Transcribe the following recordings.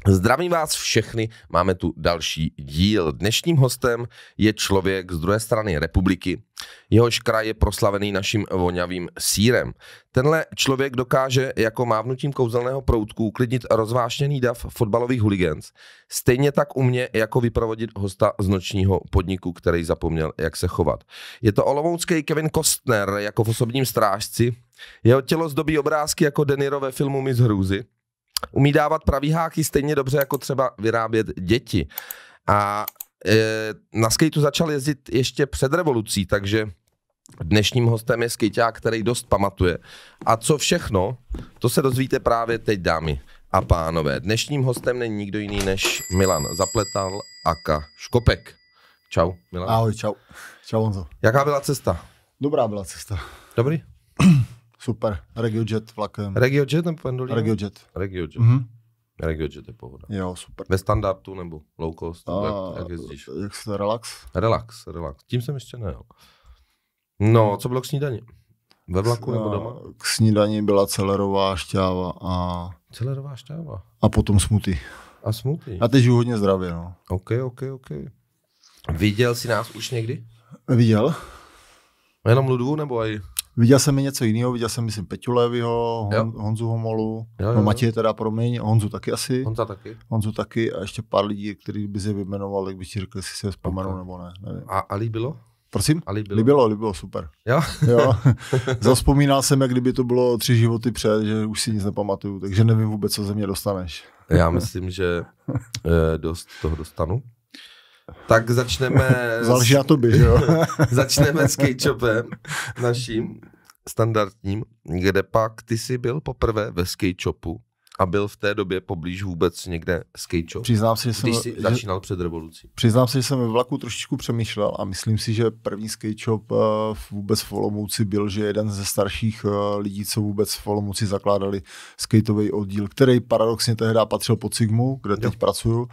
Zdravím vás všechny, máme tu další díl. Dnešním hostem je člověk z druhé strany republiky. Jehož kraj je proslavený naším voňavým sýrem. Tenhle člověk dokáže jako mávnutím kouzelného proutku uklidnit rozvášněný dav fotbalových huligans. Stejně tak umě jako vyprovodit hosta z nočního podniku, který zapomněl, jak se chovat. Je to olomoucký Kevin Costner jako v Osobním strážci. Jeho tělo zdobí obrázky jako De Niro ve filmu Miss Hrůzy. Umí dávat pravý háky stejně dobře jako třeba vyrábět děti. A na skateu začal jezdit ještě před revolucí, takže dnešním hostem je skejťák, který dost pamatuje. A co všechno, to se dozvíte právě teď, dámy a pánové. Dnešním hostem není nikdo jiný než Milan Zapletal aka Škopek. Čau, Milan. Ahoj, čau. Čau, Honzo. Jaká byla cesta? Dobrá byla cesta. Dobrý? Super. RegioJet vlakem. RegioJet nebo pendolino? RegioJet. RegioJet. Mhm. RegioJet je pohoda. Jo, super. Ve standardu nebo low cost? Jak jezdíš? Jak se to relax? Relax. Tím jsem ještě nejel. No, co bylo k snídani? Ve vlaku nebo doma? K snídani byla celerová šťáva Celerová šťáva. a potom smoothie. A smoothie. Já teď žiju hodně zdravě, no. OK. Viděl jsi nás už někdy? Viděl? Jenom Ludvu nebo aj? Viděl jsem i něco jiného, viděl jsem, myslím, Peťu Lévyho, Honzu Homolu, Jo. No Matěj teda, promiň, Honzu taky asi. Honza taky. A ještě pár lidí, který by se vyjmenoval, tak bych ti řekl, jestli se vzpomenu nebo ne. Nevím. A líbilo? Prosím? Líbilo, super. Jo? Zavzpomínal jsem, jak kdyby to bylo 3 životy před, že už si nic nepamatuju, takže nevím vůbec, co ze mě dostaneš. Já myslím, že dost toho dostanu. Tak začneme... Záleží na tobě, že jo? Začneme s skate-shopem naším standardním, kde pak ty jsi byl poprvé ve skate-shopu a byl v té době poblíž vůbec někde skate-shop? Přiznám se, když jsi začínal před revolucí. Přiznám se, že jsem ve vlaku trošičku přemýšlel a myslím si, že první skate-shop vůbec v Olomouci byl, že jeden ze starších lidí, co vůbec v Olomouci zakládali skateový oddíl, který paradoxně tehdy patřil pod Sigmu, kde teď pracuju,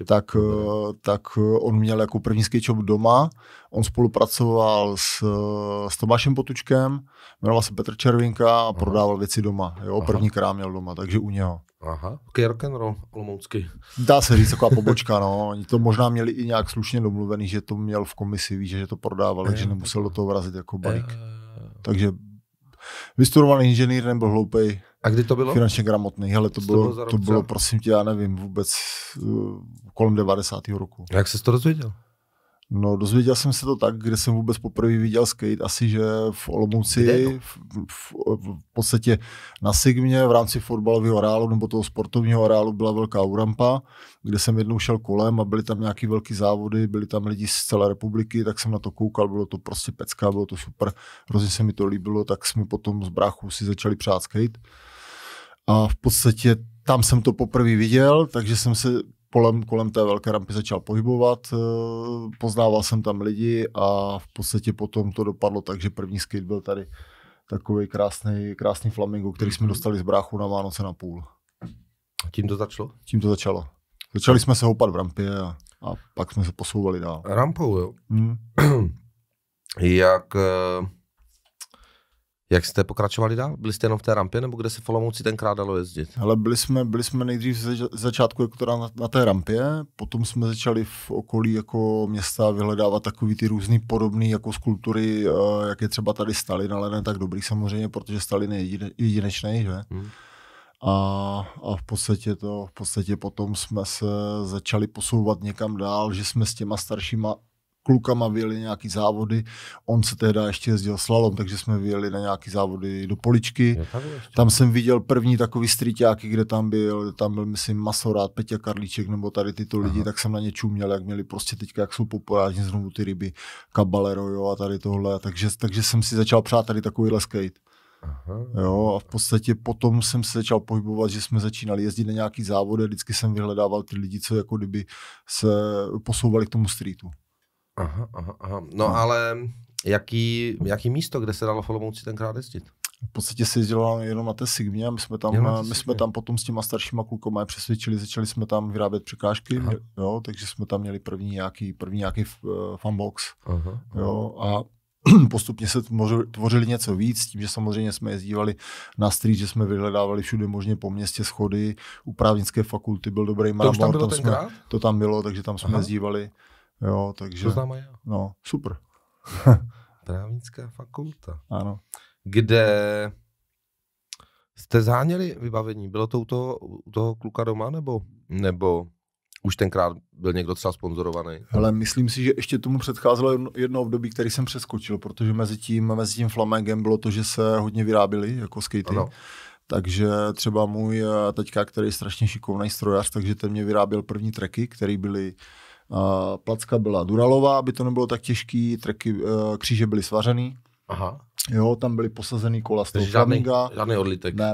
tak on měl jako první skate-shop doma. On spolupracoval s Tomášem Potučkem, jmenoval se Petr Červinka a prodával věci doma. Jo, první krám měl doma, takže u něho. Aha, okay, rock'n'roll olomoucký. Dá se říct, taková pobočka, no. Oni to možná měli i nějak slušně domluvený, že to měl v komisi, víš, že to prodával, takže nemusel do toho vrazit jako balík. Takže vystudovaný inženýr, nebyl hloupej. A kdy to bylo? Finančně gramotný, hele, to bylo, prosím tě, já nevím, vůbec kolem 90. roku. Jak jsi to dozvěděl? No, dozvěděl jsem se to tak, kde jsem vůbec poprvé viděl skate, asi že v Olomouci, v podstatě na Sigmě v rámci fotbalového areálu nebo toho sportovního areálu byla velká urampa, kde jsem jednou šel kolem a byly tam nějaký velký závody, byli tam lidi z celé republiky, tak jsem na to koukal, bylo to prostě pecka, bylo to super, hrozně se mi to líbilo, tak jsme potom z bráchů si začali přát skate. A v podstatě tam jsem to poprvé viděl, takže jsem se kolem té velké rampy začal pohybovat, poznával jsem tam lidi a v podstatě potom to dopadlo tak, že první skate byl tady takový krásný flamingo, který jsme dostali z bráchu na Vánoce na půl. Tím to začalo? Tím to začalo. Začali jsme se houpat v rampě a pak jsme se posouvali dál. Rampou, jo. Jak jste pokračovali dál? Byli jste jenom v té rampě, nebo kde se v Olomouci tenkrát dalo jezdit? Ale byli jsme nejdřív z začátku jako teda na té rampě, potom jsme začali v okolí jako města vyhledávat takový ty různý podobný jako skulptury, jak je třeba tady Stalin, ale ne tak dobrý samozřejmě, protože Stalin je jedinečný, že? A v podstatě potom jsme se začali posouvat někam dál, že jsme s těma staršíma klukama vyjeli nějaký závody, on se tehdy ještě jezdil slalom, takže jsme vyjeli na nějaký závody do Poličky. Tam jsem viděl první takový streetáky, kde tam byl myslím Masorát, Peťa Karlíček nebo tady tyto lidi, tak jsem na ně čuměl, jak měli prostě teďka, jak jsou populární znovu ty ryby, Caballero, jo, a tady tohle, takže jsem si začal přát tady takovýhle skate. Jo, a v podstatě potom jsem se začal pohybovat, že jsme začínali jezdit na nějaký závody, vždycky jsem vyhledával ty lidi, co jako kdyby se posouvali k tomu streetu. Aha. No ale jaký místo, kde se dalo v Olomouci tenkrát jezdit? V podstatě se jezdilo jenom na té Sigmě a my jsme tam potom s těma staršíma klukama přesvědčili, začali jsme tam vyrábět překážky, jo, takže jsme tam měli první nějaký funbox. Jo, a postupně se tvořili něco víc, tím, že samozřejmě jsme jezdívali na street, že jsme vyhledávali všude možně po městě schody, u právnické fakulty byl dobrý marmor, to tam bylo, takže tam jsme jezdívali. Jo, takže, to znám já. No, super. Právnická fakulta. Ano. Kde jste zháněli vybavení? Bylo to u toho kluka doma, nebo už tenkrát byl někdo třeba sponzorovaný? Hele, myslím si, že ještě tomu předcházelo jedno období, který jsem přeskočil, protože mezi tím Flamengem bylo to, že se hodně vyráběli jako skatey. Ano. Takže třeba můj teďka, který je strašně šikovný strojař, takže ten mě vyráběl první tracky, které byly placka byla duralová, aby to nebylo tak těžký, tracky, kříže byly svařený. Aha. Jo, tam byly posazený kola z toho Flaminga. Žádný odlitek. Ne.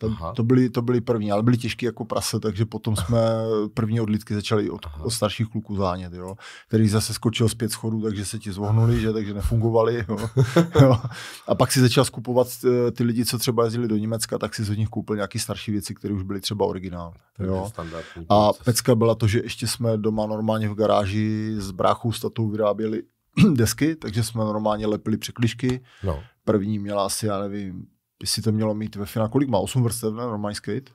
To byly první, ale byly těžký jako prase, takže potom jsme první odlitky začali od starších kluků zánět, jo, který zase skočil z 5 schodů, takže se ti zvohnuli, že, takže nefungovali. Jo. A pak si začal skupovat ty lidi, co třeba jezdili do Německa, tak si z nich koupil nějaký starší věci, které už byly třeba originální. Jo. A pecka byla to, že ještě jsme doma normálně v garáži s bráchou s tatou vyráběli desky, takže jsme normálně lepili překližky. No. První měla asi, já nevím, jestli to mělo mít ve finále, kolik má? 8 vrstev, ne? Normální skate?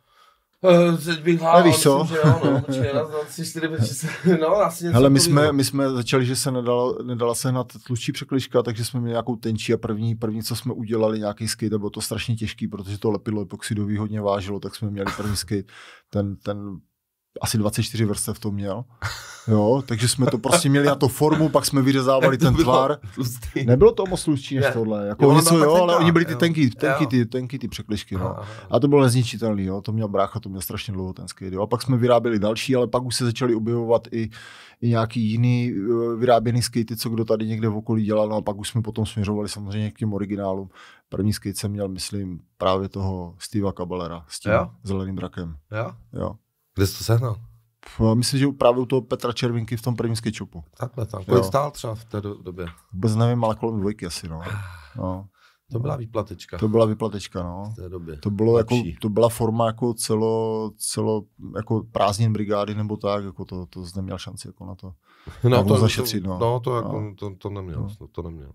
Teď bych hál, nevíš co? Myslím, že jo, no. Počkej, 1, 2, 3, 4, 5, 6, no, asi něco. Hele, my jsme začali, že se nedala sehnat tlustší překližka, takže jsme měli nějakou tenčí a první, co jsme udělali, nějaký skate, a bylo to strašně těžký, protože to lepidlo epoxidový hodně vážilo, tak jsme měli první skate, ten asi 24 vrstev to měl. Jo, takže jsme to prostě měli na to formu, pak jsme vyřezávali ten tvar. Tlustý. Nebylo to moc tlustší než tohle. Jako jo, něco, jo, ale oni byli ty tenky ty překližky. No. A to bylo nezničitelný, jo. To měl brácha, to měl strašně dlouho ten skate. Jo. A pak jsme vyráběli další, ale pak už se začaly objevovat i nějaký jiný vyráběný skatey, co kdo tady někde v okolí dělal. No a pak už jsme potom směřovali samozřejmě k těm originálům. První skate jsem měl, myslím, právě toho Steva Caballera s tím zeleným drakem. Jo. Kde jsi to sehnal? Myslím, že právě u toho Petra Červinky v tom prvním skate-shopu. Takhle tam. Kolik stál třeba v té době? Vůbec nevím, ale kolem 2 asi, no. To byla výplatečka. To byla výplatečka, no. V té době. To bylo jako, to byla forma jako celo jako prázdnin brigády nebo tak, jako to neměl šanci jako na to. No to zašetřit, no. To neměl. To neměl.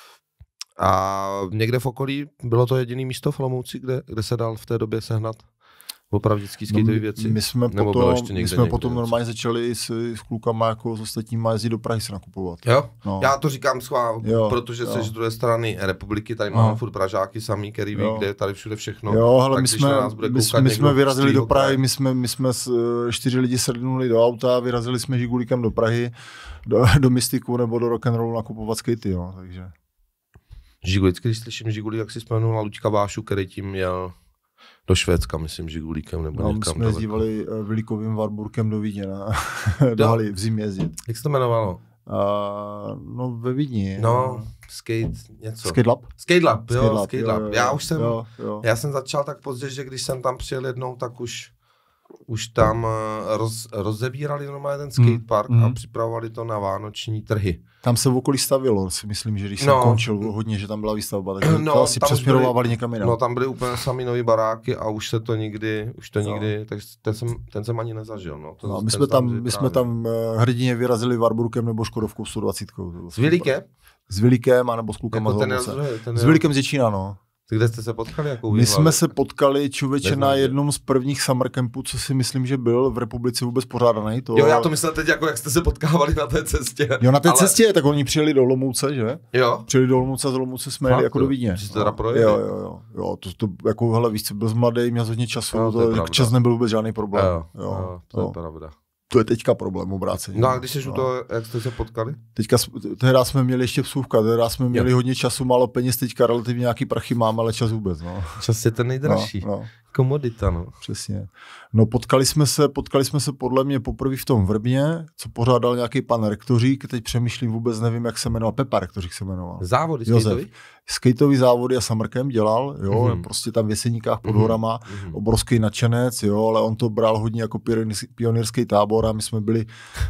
A někde v okolí bylo to jediné místo v Olomouci, kde se dal v té době sehnat opravdický skateový věci? My jsme potom normálně začali s klukama jako s ostatníma jezdit do Prahy se nakupovat. Jo? No. Já to říkám schvál, protože jsi z druhé strany republiky, tady máme furt Pražáky samý, který ví, kde je tady všude všechno. Jo, ale my jsme vyrazili do Prahy, my jsme 4 lidi sednuli do auta, vyrazili jsme žigulíkem do Prahy, do Mystiku nebo do rock'n'rollu nakupovat skatey, jo, takže. Žigulík, když slyším žigulík, jak si vzpomenu na Luďka Vášu, který tím měl do Švédska, myslím, žigulíkem nebo někam. My jsme jezdívali Vilikovým Warburgem do Vídně do haly v zimě jezdit. Jak se to jmenovalo? No ve Vídni. No, skate něco. Skate Lab. Skate Lab. Já jsem začal tak pozdě, že když jsem tam přijel jednou, tak už tam rozebírali normálně ten skatepark a připravovali to na vánoční trhy. Tam se v okolí stavilo, si myslím, že když jsem končil hodně, že tam byla výstavba, takže to asi přesměrovávali někam jinam. No tam byly úplně sami nový baráky a už to nikdy, tak ten jsem ani nezažil. No. My jsme tam hrdině vyrazili Warburgem nebo Škodovkou 120. S Vilikem? S Vilikem, anebo s klukama jako s Vilikem z Děčína, no. Kde jste se potkali? My jsme se potkali, člověče, na jednom z prvních summer campů, co si myslím, že byl v republice vůbec pořádaný. Jo, já to myslel teď, jako jak jste se potkávali na té cestě. Jo, na té cestě, tak oni přijeli do Olomouce, že? Jo. Přijeli do Olomouce a z Olomouce jsme jeli jako do Vídně. Jsi teda projeli? Jo, to jako, hele, víš co, byl z mladý, měl hodně času, čas nebyl vůbec žádný problém. Jo, to je pravda. To je teďka problém obrácení. No a když jsi u toho, jak jste se potkali? Tehdy jsme měli ještě vsuvka, tehdy jsme měli hodně času, málo peněz, teďka relativně nějaký prachy máme, ale čas vůbec. No. Čas je ten nejdražší. Komodita, no. Přesně. No potkali jsme se podle mě poprvé v tom Vrbně, co pořádal nějaký pan rektořík, teď přemýšlím, vůbec nevím, jak se jmenoval, Pepa rektořík se jmenoval. Závody skateový? Skateový závody a summercamp dělal, jo, prostě tam v Jeseníkách pod horama, obrovský nadšenec, jo, ale on to bral hodně jako pionýrský tábor a my jsme byli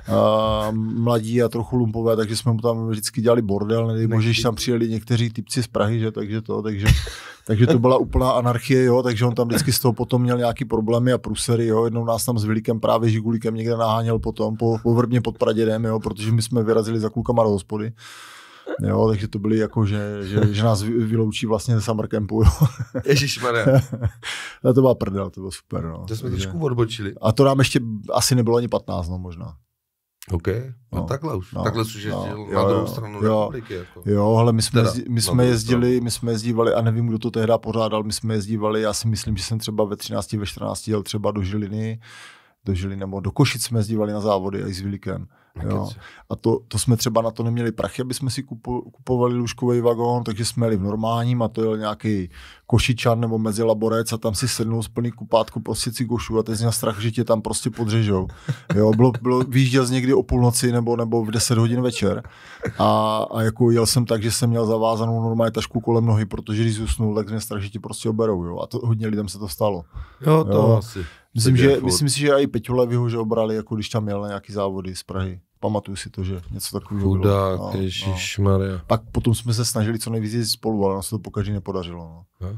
mladí a trochu lumpové, takže jsme mu tam vždycky dělali bordel, nedej bože, že tam přijeli někteří typci z Prahy, že, takže to byla úplná anarchie, jo, takže on tam vždycky z toho potom měl nějaký problémy a průsery, jo, jednou nás tam s Vilikem právě žigulíkem někde naháněl potom po Vrbně pod Pradědem, jo, protože my jsme vyrazili za klukama do hospody. Jo, takže to byly jako, že nás vyloučí vlastně ze summer campu. Ježišmarja. To byla prdel, to bylo super. No. To jsme trošku odbočili. A to nám ještě asi nebylo ani 15, no možná. OK, no takhle už. No, takhle už jezdil na druhou stranu republiky. Jako. Jo, ale my jsme jezdívali, a nevím, kdo to tehdy pořádal, my jsme jezdívali, já si myslím, že jsem třeba ve 13, ve 14 jel třeba do Žiliny, nebo do Košic jsme jezdívali na závody i s Vilikem. Jo. A to jsme třeba na to neměli prachy, aby jsme si kupovali lůžkový vagón, takže jsme jeli v normálním a to jel nějaký Košičan nebo Mezilaborec a tam si sednul z plný kupátku prostě cigošů a teď měl strach, že tě tam prostě podřežou. Jo, vyjížděl z někdy o půlnoci nebo v 10 hodin večer a jako jel jsem tak, že jsem měl zavázanou normálně tašku kolem nohy, protože když zůstnul, tak měl strach, že tě prostě oberou. Jo. A to hodně lidem se to stalo. Jo, to asi. Myslím si, že i Peťu Levyho, že obrali, jako když tam měl na nějaký závody z Prahy. Pamatuju si to, že něco takového bylo. Chudák, ježišmarja. Pak potom jsme se snažili co nejvíc jezdit spolu, ale nám se to pokaždé nepodařilo. No.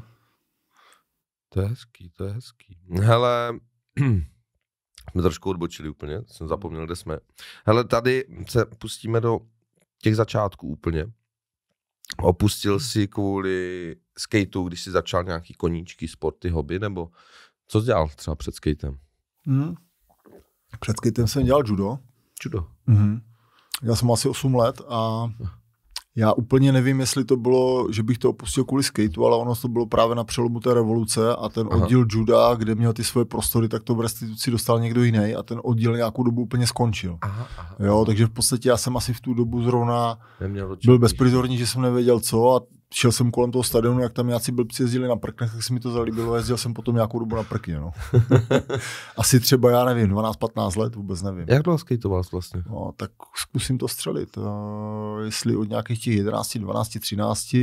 To je hezký. Hele, jsme trošku odbočili úplně, jsem zapomněl, kde jsme. Hele, tady se pustíme do těch začátků úplně. Opustil si kvůli skateu, když si začal nějaký koníčky, sporty, hobby, nebo co jsi dělal třeba před skatem? Před skatem jsem dělal judo. Judo? Já jsem asi 8 let a já úplně nevím, jestli to bylo, že bych to opustil kvůli skateu, ale ono to bylo právě na přelomu té revoluce a ten oddíl juda, kde měl ty svoje prostory, tak to v restituci dostal někdo jiný a ten oddíl nějakou dobu úplně skončil. Jo, takže v podstatě já jsem asi v tu dobu zrovna byl bezprizorní, že jsem nevěděl co a šel jsem kolem toho stadionu, jak tam nějací blbci jezdili na prknech, tak se mi to zalíbilo a jezdil jsem potom nějakou dobu na prky. No. Asi třeba, já nevím, 12-15 let, vůbec nevím. Jak dlouho skejtoval vlastně? No, tak zkusím to střelit. Jestli od nějakých těch 11, 12, 13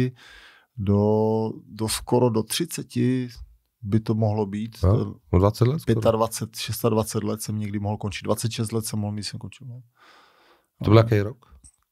do skoro do 30 by to mohlo být. No, 20 let? 25, 26 let jsem někdy mohl končit. 26 let jsem mohl mít, jsem končil. No. To byl jaký rok?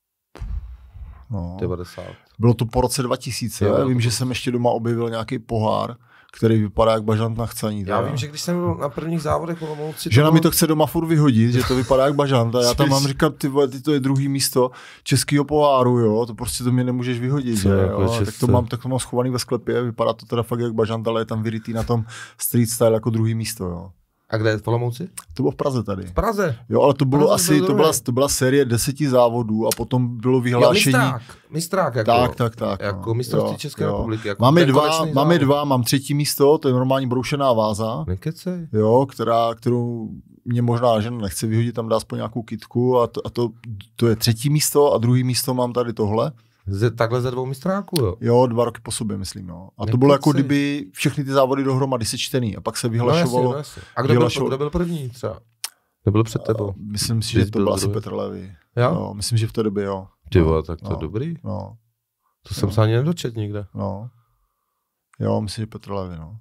No. 90. Bylo to po roce 2000. Já vím, že jsem ještě doma objevil nějaký pohár, který vypadá jak bažant na chcaní. Já vím, že když jsem byl na prvních závodech Olomouci... Žena mi to chce doma furt vyhodit, že to vypadá jak bažant. A já tam mám říkat, ty to je druhý místo českého poháru, jo, to prostě to mě nemůžeš vyhodit. Že, jo? Tak to mám schovaný ve sklepě, vypadá to teda fakt jak bažant, ale je tam vyrytý na tom street style jako druhý místo. Jo. A kde je v Olomouci? To bylo v Praze tady. V Praze? Jo, ale to bylo asi, to byla série 10 závodů a potom bylo vyhlášení. Mistrák jako. Tak. Jako mistrovství České republiky. Jako máme dva, mám třetí místo, to je normální broušená váza. Nekecej. Jo, kterou mě možná žena nechce vyhodit, tam dá aspoň nějakou kytku a to je třetí místo a druhý místo mám tady tohle. Takhle ze 2 mistráků, jo? Jo, 2 roky po sobě, myslím, no. A to bylo jako kdyby všechny ty závody dohromady sečtený a pak se vyhlašovalo. No jasně. A kdo byl první třeba? Kdo byl před tebou? Myslím si, že to byl asi Petr Levy. Jo? Myslím, že v té době, jo. Ty vole, tak to je dobrý. No. To jsem se ani nedočet nikde. No. Jo, myslím, že Petr Levy, no.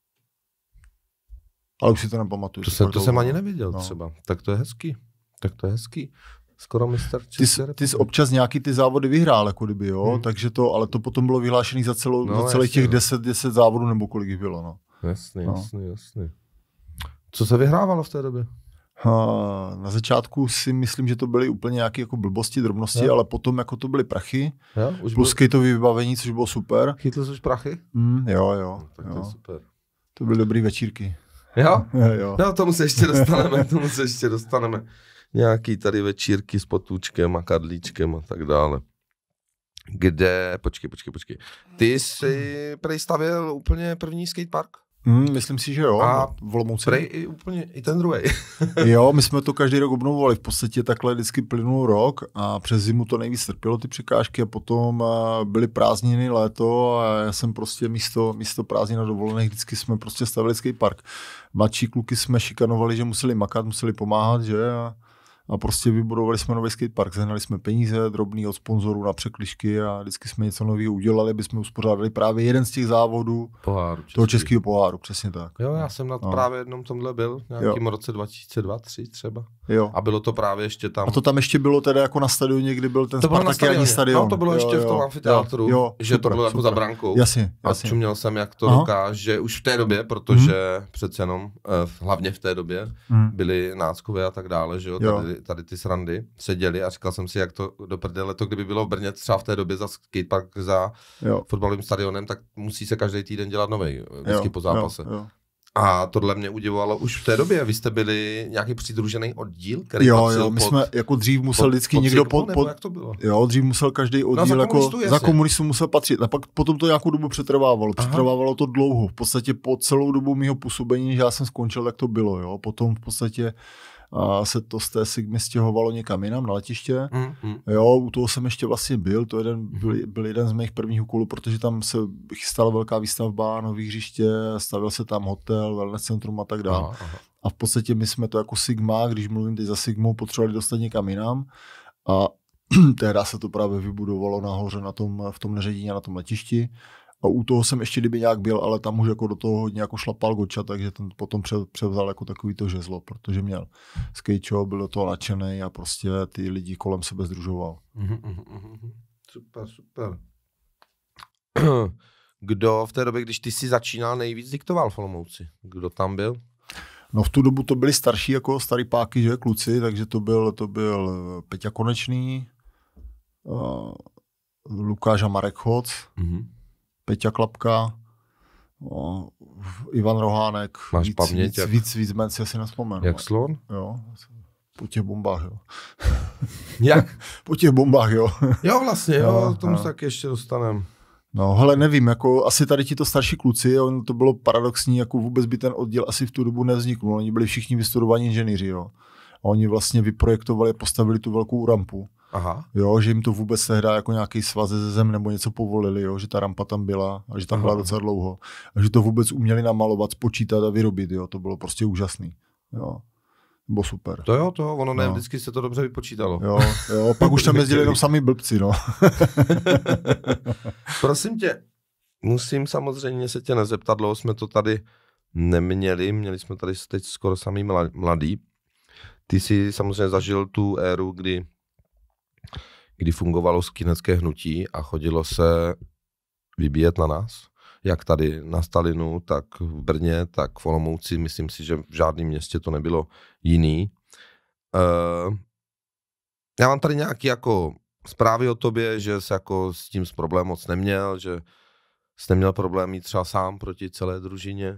Ale už si to nepamatuju. To jsem ani neviděl třeba. Tak to je hezký. Skoro mistr České republiky. Ty jsi občas nějaký ty závody vyhrál, jako kdyby, jo, takže ale to potom bylo vyhlášený za celých těch 10 závodů, nebo kolik jich bylo, no. Jasný. Co se vyhrávalo v té době? Na začátku si myslím, že to byly úplně nějaké jako blbosti, drobnosti, ale potom jako to byly prachy, plus skateové vybavení, což bylo super. Chytl jsi už prachy? Jo. Tak to je super. To byly dobrý večírky. Jo? Jo. No, tomu se ještě dostaneme. Nějaký tady večírky s potůčkem a kadlíčkem a tak dále. Kde, počkej. Ty jsi prej stavěl úplně první skatepark? Myslím si, že jo. A v Olomouci. Prej i ten druhý. Jo, my jsme to každý rok obnovovali. V podstatě takhle vždycky plynul rok a přes zimu to nejvíc trpělo ty překážky a potom byly prázdniny, léto a já jsem prostě místo prázdnin a dovolených vždycky jsme prostě stavili skatepark. Mladší kluky jsme šikanovali, že museli makat, museli pomáhat, že a prostě vybudovali jsme nový skatepark, sehnali jsme peníze drobný od sponzorů na překližky a vždycky jsme něco nového udělali, aby jsme uspořádali právě jeden z těch závodů toho českého poháru, přesně tak. Jo, já jsem právě jednom tomhle byl, nějakým roce 2002-2003 třeba. Jo. A bylo to právě ještě tam. A to tam ještě bylo teda jako na stadioně, kdy byl ten Spartakiádní stadion. No, to bylo ještě v tom amfiteátru, že to bylo jako za brankou. Jasně. A čuměl jsem, jak to dokáže už v té době, protože přece jenom, hlavně v té době, byly náckové a tak dále, že jo, tady tady ty srandy, seděli a říkal jsem si, jak to do prdele, to kdyby bylo v Brně třeba v té době za skatepark za fotbalovým stadionem, tak musí se každý týden dělat novej, vždycky po zápase. Jo. A tohle mě udivovalo už v té době. Vy jste byli nějaký přidružený oddíl, který jo, my jsme jako dřív musel vždycky někdo jak to bylo? Jo, dřív musel každý oddíl za komunistů musel patřit. A pak potom to nějakou dobu přetrvávalo. Přetrvávalo to dlouho. V podstatě po celou dobu mýho působení, že já jsem skončil, tak to bylo. Jo. Potom v podstatě se to z té Sigmy stěhovalo někam jinam na letiště. Jo, u toho jsem ještě vlastně byl. To byl jeden z mých prvních úkolů, protože tam se chystala velká výstavba, nový hřiště, stavil se tam hotel, wellness centrum a tak dále. A v podstatě my jsme to jako Sigma, když mluvím teď za Sigmou, potřebovali dostat někam jinam. A tehdy se to právě vybudovalo nahoře v tom Neředině, na tom letišti. A u toho jsem ještě kdyby nějak byl, ale tam už jako do toho hodně jako šlapal Goča, takže ten potom převzal jako takový to žezlo, protože měl skate shop, byl do toho nadšenej a prostě ty lidi kolem sebe sdružoval. Super. Kdo v té době, když ty jsi začínal, nejvíc diktoval v Olomouci? Kdo tam byl? No v tu dobu to byli starší, jako starý páky, že, kluci, takže to byl Peťa Konečný, Lukáš a Marek Choc, Peťa Klapka, Ivan Rohánek. Máš paměť? Víc men si asi nespomenu. Jak slon? Jo, po těch bombách, jo. Jak? Po těch bombách, jo. Jo, vlastně, jo, tomu se taky ještě dostaneme. No, hele, nevím, jako asi tady ti to starší kluci, to bylo paradoxní, jako vůbec by ten oddíl asi v tu dobu nevzniknul. Oni byli všichni vystudovaní inženýři, jo. A oni vlastně vyprojektovali, postavili tu velkou rampu. Aha. Jo, že jim to vůbec nehdá jako nějaký svaz ze zem nebo něco povolili, jo, že ta rampa tam byla a že tam byla docela dlouho. A že to vůbec uměli namalovat, spočítat a vyrobit, jo, to bylo prostě úžasný, jo. Bylo super. To jo, ono ne, vždycky se to dobře vypočítalo. Jo, pak už tam jezdili jenom sami blbci, no. Prosím tě, musím samozřejmě se tě nezeptat, dlouho jsme to tady měli jsme tady teď skoro sami mladí. Ty jsi samozřejmě zažil tu éru, kdy fungovalo skinecké hnutí a chodilo se vybíjet na nás. Jak tady na Stalinu, tak v Brně, tak v Olomouci. Myslím si, že v žádném městě to nebylo jiný. Já mám tady nějaké jako zprávy o tobě, že jsi jako s tím problém moc neměl, že jsi neměl problém jít třeba sám proti celé družině.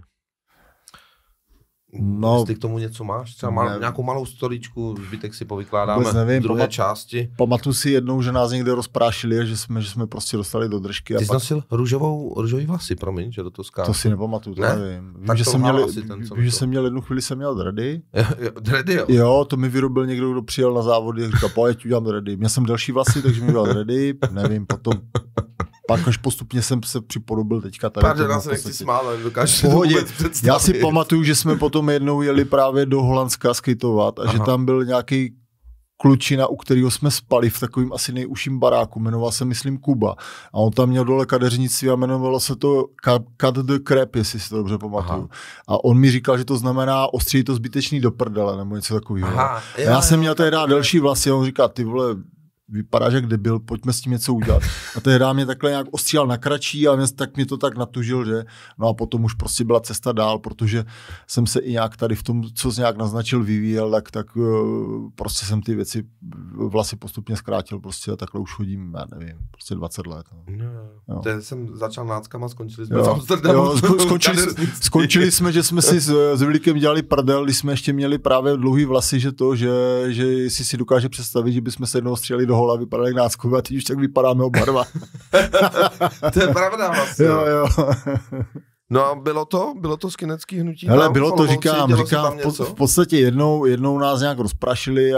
No, jestli k tomu něco máš? Třeba nějakou malou storičku, zbytek si povykládáme v druhé části. Pamatuju si jednou, že nás někde rozprášili a že jsme prostě dostali do držky. Ty jsi nosil růžový vlasy, promiň, že do toho skáču. To si nepamatuju, to nevím. Vím, že jsem měl jednu chvíli dready. Dready, jo? Jo, to mi vyrobil někdo, kdo přijel na závody a říkal, pojď, udělám dready. Měl jsem delší vlasy, takže mi udělal dready, nevím, potom... Pak až postupně jsem se připodobil teďka tady. Pardon, já se nechci smát, ale dokážu si to vůbec představit. Já si pamatuju, že jsme potom jednou jeli právě do Holandska skateovat a že tam byl nějaký klučina, u kterého jsme spali v takovým asi nejužším baráku, jmenoval se, myslím, Kuba. A on tam měl dole kadeřnictví a jmenovalo se to Cut the Crap, jestli si to dobře pamatuju. A on mi říkal, že to znamená ostří to zbytečný do prdele, nebo něco takového. Já jsem měl tehdy delší vlasy a on říká, ty vole, vypadáš jak debil, pojďme s tím něco udělat. A tehdy mě takhle nějak ostříhal na kratší a tak mě to tak natužil, že no a potom už prostě byla cesta dál, protože jsem se i nějak tady v tom, co jsi nějak naznačil, vyvíjel, tak prostě jsem ty věci vlasy postupně zkrátil prostě a takhle už chodím, já nevím, prostě 20 let. No. To jsem začal náckama, skončili jsme v Amsterdamu. Skončili jsme, že jsme si s Vilikem dělali prdel, když jsme ještě měli právě dlouhý vlasy, že jestli si dokáže představit, že bychom se jednou stříleli do hola, vypadali jak náckové a teď už tak vypadáme oba dva. To je pravda vlastně. Jo. No a bylo to skinecký hnutí? Hele, bylo to, říkám v podstatě jednou nás nějak rozprašili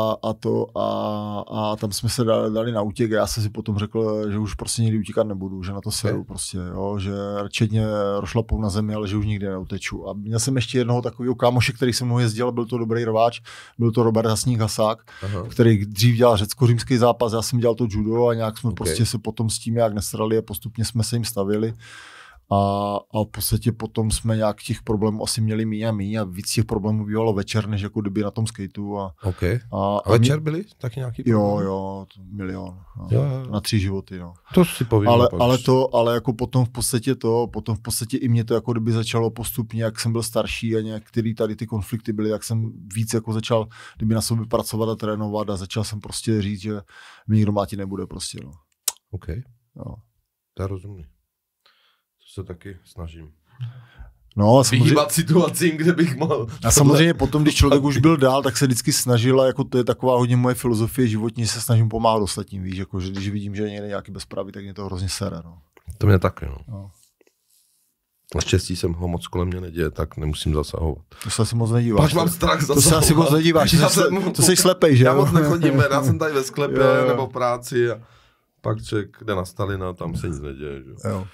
a tam jsme se dali na útěk a já jsem si potom řekl, že už prostě nikdy utíkat nebudu, že na to seru prostě, jo, že radši mě rošlapou na zemi, ale že už nikdy neuteču. A měl jsem ještě jednoho takového kámoše, který se mnou jezdil, byl to dobrý rváč, byl to Robert Hasník-Hasák, který dřív dělal řecko-římský zápas, já jsem dělal to judo a nějak jsme prostě se potom s tím nějak nesrali a postupně jsme se jim stavili. A v podstatě potom jsme nějak těch problémů asi měli míň a víc těch problémů bývalo večer, než jako kdyby na tom skateu. Okay. A večer byli taky nějaký problémy? Jo, milion. No. Jo. Na 3 životy, no. To si povím. Ale jako potom v podstatě i mě to jako kdyby začalo postupně, jak jsem byl starší a některé tady ty konflikty byly, jak jsem víc jako začal kdyby na sobě pracovat a trénovat a začal jsem prostě říct, že mi nikdo mlátit nebude prostě, no. OK. Jo. To je rozumný. To se taky snažím. No, vyhýbat situacím, kde bych mohl. A samozřejmě potom, když člověk už byl dál, tak se vždycky snažila, jako to je taková hodně moje filozofie životní, se snažím pomáhat ostatním, víš, jako, že když vidím, že je někde nějaký bezpráví, tak mě to hrozně sere, no. To mě taky, no. Naštěstí jsem ho moc kolem mě neděje, tak nemusím zasahovat. To se asi moc nedíváš. Pač mám strach zasahovat. To se asi moc nedíváš, to jsi slepej, že jo? Já moc nechodím, já jsem tady ve sklepě nebo v práci a pak člověk jde na Stalina, tam se nic neděje, že jo.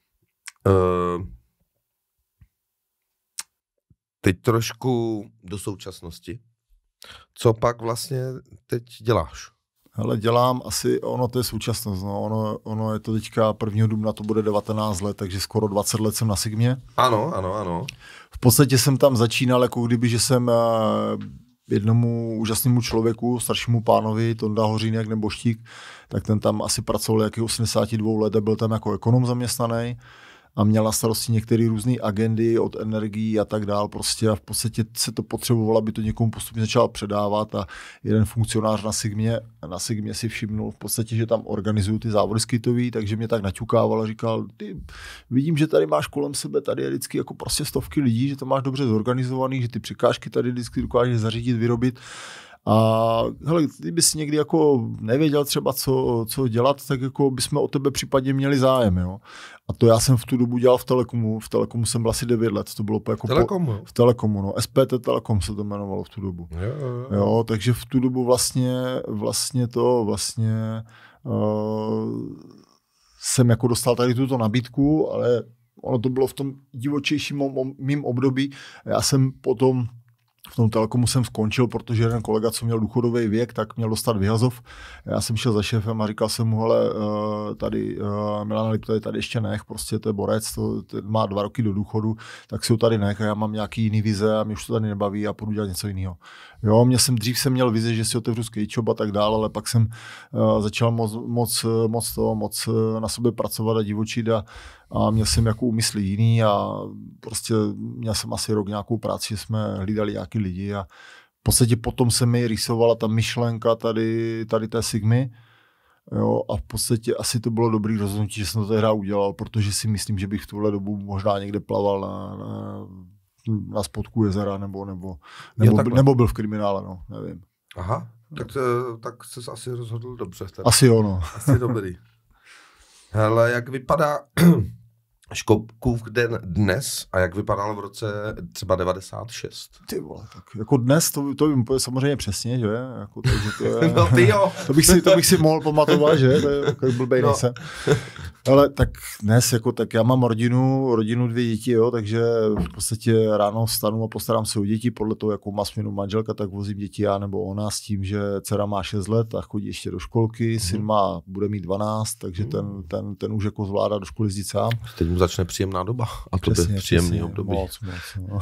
Teď trošku do současnosti. Co pak vlastně teď děláš? Hele, dělám asi, ono to je současnost, no. Ono je to teďka 1. dubna, to bude 19 let, takže skoro 20 let jsem na Sigmě. Ano. V podstatě jsem tam začínal, jako kdyby, že jsem jednomu úžasnému člověku, staršímu pánovi, Tonda Hořínek nebo Štík, tak ten tam asi pracoval jakých 82 let a byl tam jako ekonom zaměstnaný. A měl na starosti některé různé agendy od energií a tak dál. Prostě a v podstatě se to potřebovalo, aby to někomu postupně začalo předávat a jeden funkcionář na Sigmě si všimnul v podstatě, že tam organizují ty závody skateový, takže mě tak naťukával a říkal, ty vidím, že tady máš kolem sebe, tady je vždycky jako prostě stovky lidí, že to máš dobře zorganizovaný, že ty překážky tady vždycky dokážeš zařídit, vyrobit. A hele, kdyby si někdy jako nevěděl třeba, co dělat, tak jako bychom o tebe případně měli zájem, jo. A to já jsem v tu dobu dělal v Telekomu. V Telekomu jsem byl asi 9 let. To bylo jako v Telekomu, no. SPT Telekom se to jmenovalo v tu dobu. Jo, takže v tu dobu vlastně jsem jako dostal tady tuto nabídku, ale ono to bylo v tom divočejším mým období. Já jsem potom v tom Telekomu jsem skončil, protože jeden kolega, co měl důchodový věk, tak měl dostat vyhazov. Já jsem šel za šéfem a říkal jsem mu, hele, tady Milana Lipta je tady ještě nech, prostě to je borec, to má 2 roky do důchodu, tak si ho tady nech a já mám nějaký jiný vize a mě už to tady nebaví a půjdu dělat něco jiného. Jo, dřív jsem měl vize, že si otevřu skate shop a tak dále, ale pak jsem začal moc na sobě pracovat a divočit a měl jsem jako úmysly jiný a prostě měl jsem asi rok nějakou práci, že jsme hlídali nějaký lidi a v podstatě potom se mi rýsovala ta myšlenka tady té Sigmy. Jo, a v podstatě asi to bylo dobrý rozhodnutí, že jsem to tehdy udělal, protože si myslím, že bych v tuhle dobu možná někde plaval na spodku jezera nebo byl v kriminále, no, nevím. Aha, tak jsi asi rozhodl dobře. Tady. Asi jo, no. Asi dobrý. Hele, jak vypadá Škopkův den dnes a jak vypadal v roce třeba 96? Ty vole, tak jako dnes to vím samozřejmě přesně, že? Jako, takže to je, no ty jo. To bych si mohl pamatovat, že? To je jako blbej nejsem. Ale tak dnes, jako, tak já mám rodinu 2 děti, jo, takže v podstatě ráno vstanu a postarám se o děti, podle toho, jakou má směnu manželka, tak vozím děti já nebo ona s tím, že dcera má 6 let a chodí ještě do školky, syn bude mít 12, takže ten už jako zvládá do školy jezdit sám. Teď mu začne příjemná doba a to je příjemný období. Moc, no.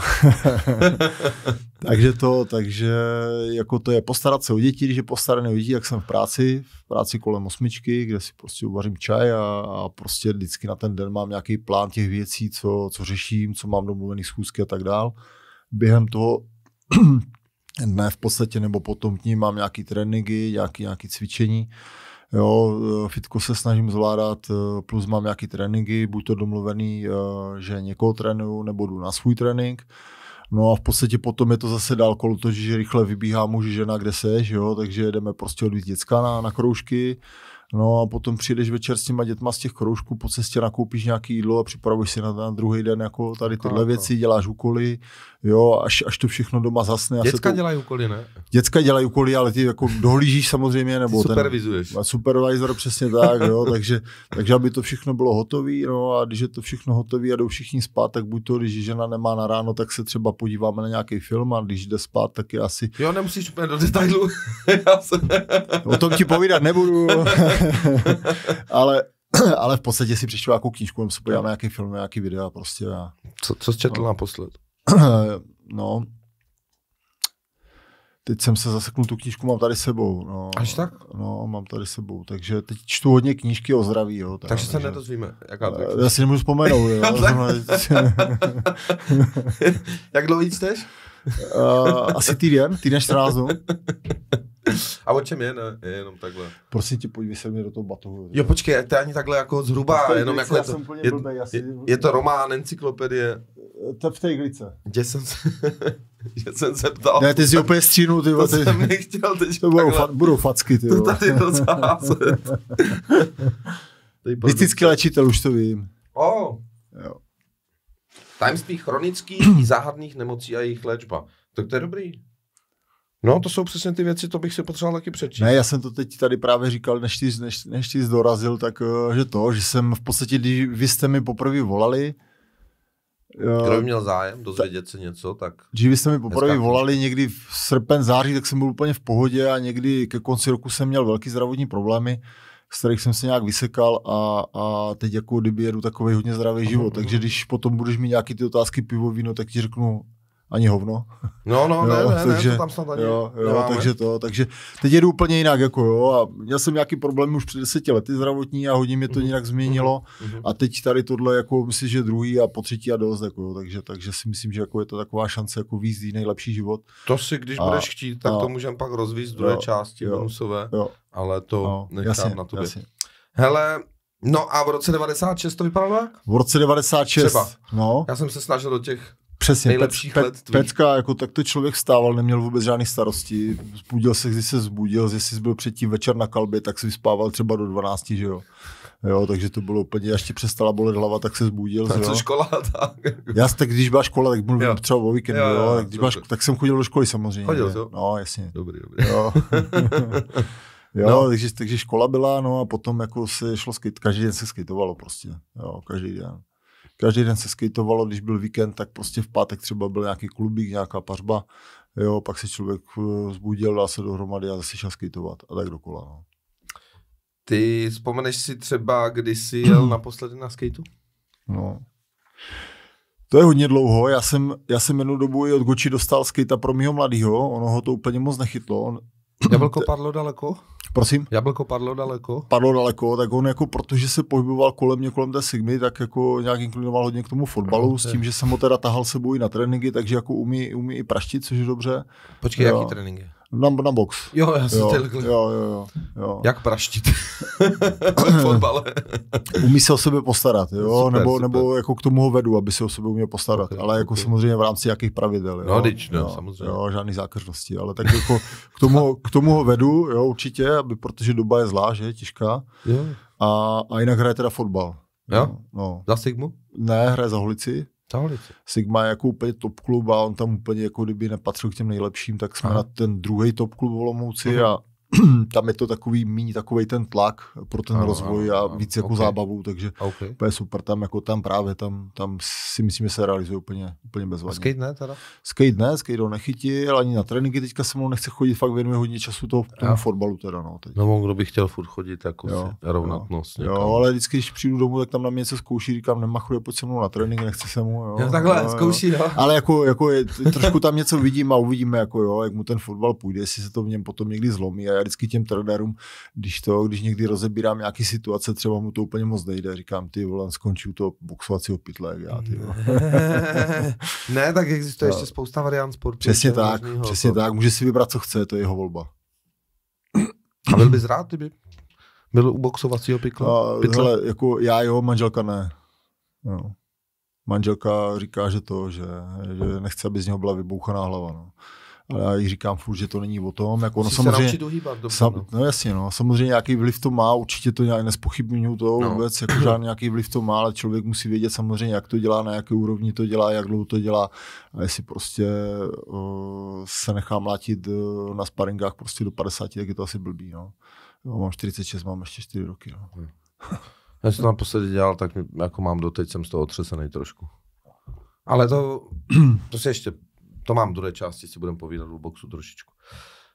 takže jako to je postarat se o děti, když je postaraný o děti, jak jsem v práci kolem 8, kde si prostě uvařím čaj a prostě vždycky na ten den mám nějaký plán těch věcí, co řeším, co mám domluvený schůzky a tak dál. Během toho dne v podstatě nebo potom k ním mám nějaký tréninky, nějaký cvičení. Jo, fitko se snažím zvládat, plus mám nějaký tréninky, buď to domluvený, že někoho trénuju, nebo jdu na svůj trénink. No a v podstatě potom je to zase dál kolotoč, že rychle vybíhá muž, žena, kde seš, jo, takže jedeme prostě odvízt děcka na kroužky. No a potom přijdeš večer s těma dětma z těch kroužků, po cestě nakoupíš nějaký jídlo a připravuješ si na druhý den jako tady tyhle věci, děláš úkoly, jo, až to všechno doma zasne. Děcka dělají úkoly, ne? Děcka dělají úkoly, ale ty jako dohlížíš samozřejmě, nebo supervizuješ. Supervisor, přesně tak, jo, takže aby to všechno bylo hotový, no a když je to všechno hotový a jdou všichni spát, tak buď to, když žena nemá na ráno, tak se třeba podíváme na nějaký film a když jde spát, tak je asi... Jo, nemusíš úplně do detailu. O tom ti povídat nebudu. Ale v podstatě si přečtu nějakou knížku, se podívám na nějaký film, nějaký videa prostě. Co jsi četl naposled? No, teď jsem se zaseknul, tu knížku mám tady sebou. No, až tak? No, mám tady sebou, takže teď čtu hodně knížky o zdraví. Jo, takže se nedozvíme. Já si nemůžu vzpomenout. Jo, jak dlouho čteš? Asi týden 14 dnů. A o čem je? Ne, je jenom takhle. Prosím tě, podívej se mě do toho batohu. Jo, počkej, to je ani takhle jako zhruba, jenom jako je to román, encyklopedie. To v té iglice. Že jsem se ptal. Ne, ty jsi úplně střínu, ty. To jsem nechtěl teď. Budou facky, ty. To tady docela. Mystický léčitel, už to vím. Jo. Tajemství chronických záhadných nemocí a jejich léčba. Tak to je dobrý. No, to jsou přesně ty věci, to bych si potřeboval taky přečíst. Ne, já jsem to teď tady právě říkal, než ty dorazil, tak že jsem v podstatě, když vy jste mi poprvé volali, kdo by měl zájem dozvědět se něco, tak... Když vy jste mi poprvé volali někdy v srpen, září, tak jsem byl úplně v pohodě a někdy ke konci roku jsem měl velký zdravotní problémy, z kterých jsem se nějak vysekal a teď jako kdyby jedu takový hodně zdravý život. Takže když potom budeš mít nějaký ty otázky pivo, víno, tak ti řeknu ani hovno. No, takže, ne, to tam snad ani takže teď jedu úplně jinak, jako jo, a měl jsem nějaký problém už před 10 lety zdravotní a hodně mě to nějak změnilo a teď tady tohle, jako myslím, že druhý a po třetí a dost, jako jo, takže si myslím, že jako je to taková šance jako víc nejlepší život. To si, když budeš chtít, tak to můžeme pak rozvíjet z druhé části bonusové, ale to nechám na tobě. Jasně. Hele, no a v roce 96 to vypadalo jak? V roce 96, třeba. No. Já jsem se snažil do těch přesně, nejlepších let tvých. Pecka, jako tak to člověk stával, neměl vůbec žádný starosti, zbudil se, když se zbudil, jestli jsi byl předtím večer na kalbě, tak si vyspával třeba do 12, že jo. Jo, takže to bylo úplně, až ti přestala bolet hlava, tak se zbudil. A co škola? Tak. Já tak když byla škola, tak mluvím třeba o víkendu, jo. Tak jsem chodil do školy samozřejmě. Chodil to? No, jasně. Dobrý. Jo. Jo, takže škola byla, no a potom jako se šlo každý den se skejtovalo prostě, jo, každý den. Každý den se skejtovalo, když byl víkend, tak prostě v pátek třeba byl nějaký klubík, nějaká pařba, jo, pak se člověk vzbudil, dal se dohromady a zase šel skejtovat a tak dokola, no. Ty vzpomeneš si třeba, kdy jsi jel naposledy na skejtu? No. To je hodně dlouho, já jsem jednu dobu i od Goči dostal skejta pro mýho mladýho, ono ho to úplně moc nechytlo. Jablko padlo daleko? Prosím? Jablko padlo daleko? Padlo daleko, tak on jako, protože se pohyboval kolem té Sigmy, tak jako nějak inklinoval hodně k tomu fotbalu, s tím, že jsem ho teda tahal sebou i na tréninky, takže jako umí i praštit, což je dobře. Počkej, jaký tréninky? Na box. Jo, já jsem jo. Jak praštit? Fotbale. Umí se o sebe postarat, jo, super, nebo jako k tomu ho vedu, aby se o sebe uměl postarat, ale jako samozřejmě v rámci jakých pravidel, jo. No, samozřejmě. Jo, žádný zákeřnosti, ale tak jako k tomu ho vedu, jo, určitě, protože doba je zlá, že je těžká. Jo. A jinak hraje teda fotbal. Jo? No. Za Sigmu? Ne, hraje za Holici. Sigma je jako úplně top klub a on tam úplně jako kdyby nepatřil k těm nejlepším, tak jsme na ten druhý top klub v Olomouci a tam je to takovej ten tlak pro ten rozvoj a víc jako zábavu, takže to je super, tam právě tam si myslím, že se realizuje úplně bezvadně. Skate ne teda? Skate ho nechytil, ani na tréninky teďka se mnou nechce chodit, fakt věnuje hodně času tomu fotbalu teda, no. Teď. No, kdo by chtěl furt chodit, jako rovnatnost. Jo, ale vždycky, když přijdu domů, tak tam na mě něco zkouší, říkám, nemachuje, pojď se mnou na trénink, nechce se mu, jo. Takhle, zkouší, jo. Ale jako trošku tam něco vidím a uvidíme, jako jo, jak mu ten fotbal půjde, jestli se to v něm potom někdy zlomí. A já vždycky těm trenérům, když někdy rozebírám nějaký situace, třeba mu to úplně moc nejde, říkám, ty vole, skončí to boxovacího pytle, jak já, ty vole. Ne, tak existuje ještě spousta variant sportu. Přesně tak, může si vybrat, co chce, to je jeho volba. A byl bys rád, kdyby byl u boxovacího pytle? Hele, jako já jo, manželka ne. Jo. Manželka říká, že nechce, aby z něho byla vybouchaná hlava, no. Ale já jí říkám furt, že to není o tom. Jako samozřejmě, no jasně, no. Samozřejmě nějaký vliv to má, určitě to nějak nespochybňuju to vůbec, jako žádný nějaký vliv to má, ale člověk musí vědět samozřejmě, jak to dělá, na jaké úrovni to dělá, jak dlouho to dělá. A jestli prostě se nechá mlátit na sparingách prostě do 50, tak je to asi blbý, no. Jo, mám 46, mám ještě 4 roky, no. Já jsem naposledy dělal, tak jako mám doteď, jsem z toho otřesený trošku. Ale to si ještě, to mám v druhé části, si budeme povídat o boxu trošičku.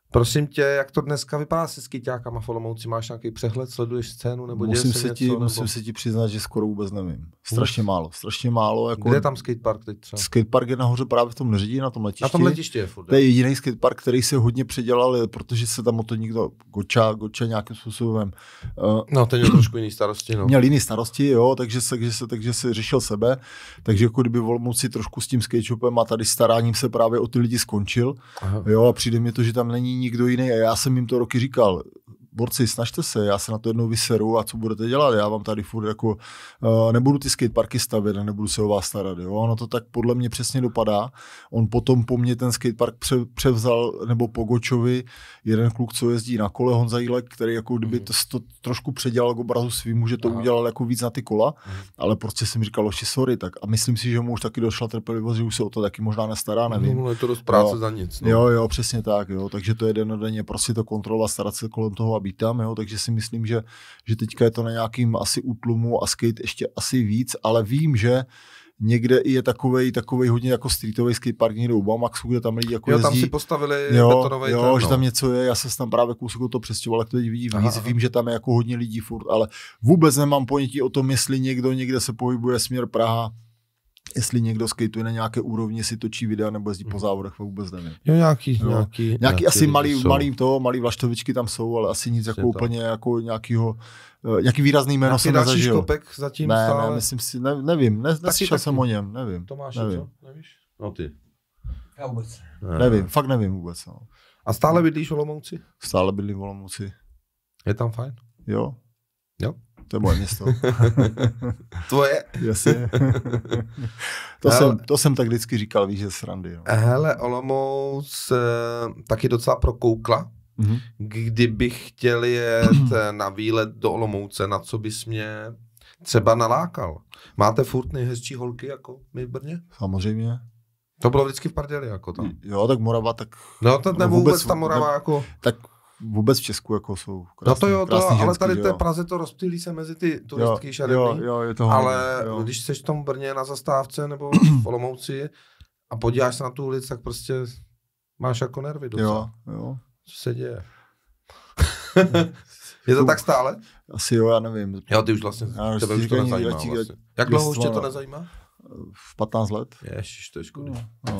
Prosím tě, jak to dneska vypadá se skyťákama v Olomouci? Máš nějaký přehled, sleduješ scénu nebo děje se něco? Musím se ti přiznat, že skoro vůbec nevím. Strašně málo. Jako... Kde je tam skatepark teď třeba? Skatepark je nahoře právě v tom Neřidí, na tom letišti. Na tom letišti je furt. To je jediný skatepark, který se hodně předělal, protože se tam o to nikdo Goča nějakým způsobem. No, ten měl trošku jiný starosti. No. Měl jiný starosti, jo, takže se řešil sebe. Takže jako kdyby v Olomouci trošku s tím skateshopem a tady staráním se právě o ty lidi skončil. Aha. Jo, a přijde mi to, že tam není nikdo jiný. A já jsem jim to roky říkal, borci, snažte se, já se na to jednou vyseru a co budete dělat, já vám tady furt jako, nebudu ty skateparky stavět a nebudu se o vás starat, jo, ono to tak podle mě přesně dopadá, on potom po mně ten skatepark převzal, nebo po Gočovi, jeden kluk, co jezdí na kole, Honza Jílek, který jako kdyby to trošku předělal k obrazu svýmu, že to udělal jako víc na ty kola, ale prostě jsem říkal, sorry, tak a myslím si, že mu už taky došla trpělivost, že už se o to taky možná nestará, nevím. No, je to dost práce za nic. No. Jo, přesně tak, jo, takže to je dennodenně prostě to kontrolovat, starat se kolem toho a být tam, jo, takže si myslím, že teďka je to na nějakým asi útlumu a skate ještě asi víc, ale vím, že někde je takovej hodně jako streetový skatepark někde u Baumaxu, kde tam lidi jako jezdí. Tam si postavili betonový ten, že tam něco je, já se tam právě kousek o to přestěhoval, jak to teď vidí víc, vím, že tam je jako hodně lidí furt, ale vůbec nemám ponětí o tom, jestli někdo někde se pohybuje směr Praha, jestli někdo skateuje na nějaké úrovni, si točí videa nebo jezdí po závodech, vůbec nevím. Jo, nějaký asi malý vlaštovičky tam jsou, ale asi nic jako úplně jako nějaký výrazný jméno jsem nezažil. Škopek zatím stále? Ne, myslím si, nevím, neslyšel jsem o něm, nevím. Tomáš, nevím. Co? Nevíš? No ty. Já vůbec. Nevím, fakt nevím vůbec. No. A stále bydlíš v Olomouci? Stále bydlím v Olomouci. Je tam fajn? Jo. To je moje město. Tvoje? Jasně. to jsem tak vždycky říkal, víš, že srandy. No. Hele, Olomouc taky docela prokoukla. Mm-hmm. Kdybych chtěl jet na výlet do Olomouce, na co bys mě třeba nalákal? Máte furt nejhezčí holky jako my v Brně? Samozřejmě. To bylo vždycky v prdeli jako tam. Jo, tak Morava tak... No to nebo vůbec ta Morava jako... Tak vůbec v Česku jako jsou krásný, no to jo, krásný ale ženský, tady v té Praze to rozptýlí se mezi ty turistky šaredný. Jo, je to ale když jsi v tom Brně na zastávce nebo v Olomouci a podíváš se na tu ulici, tak prostě máš jako nervy docela. Jo. Co se děje? Je to tak stále? Asi jo, já nevím. Jo, ty už vlastně, tebe už to nezajímá vlastně. Jak dlouho už tě to nezajímá? 15 let. Ježiš, to je škoda.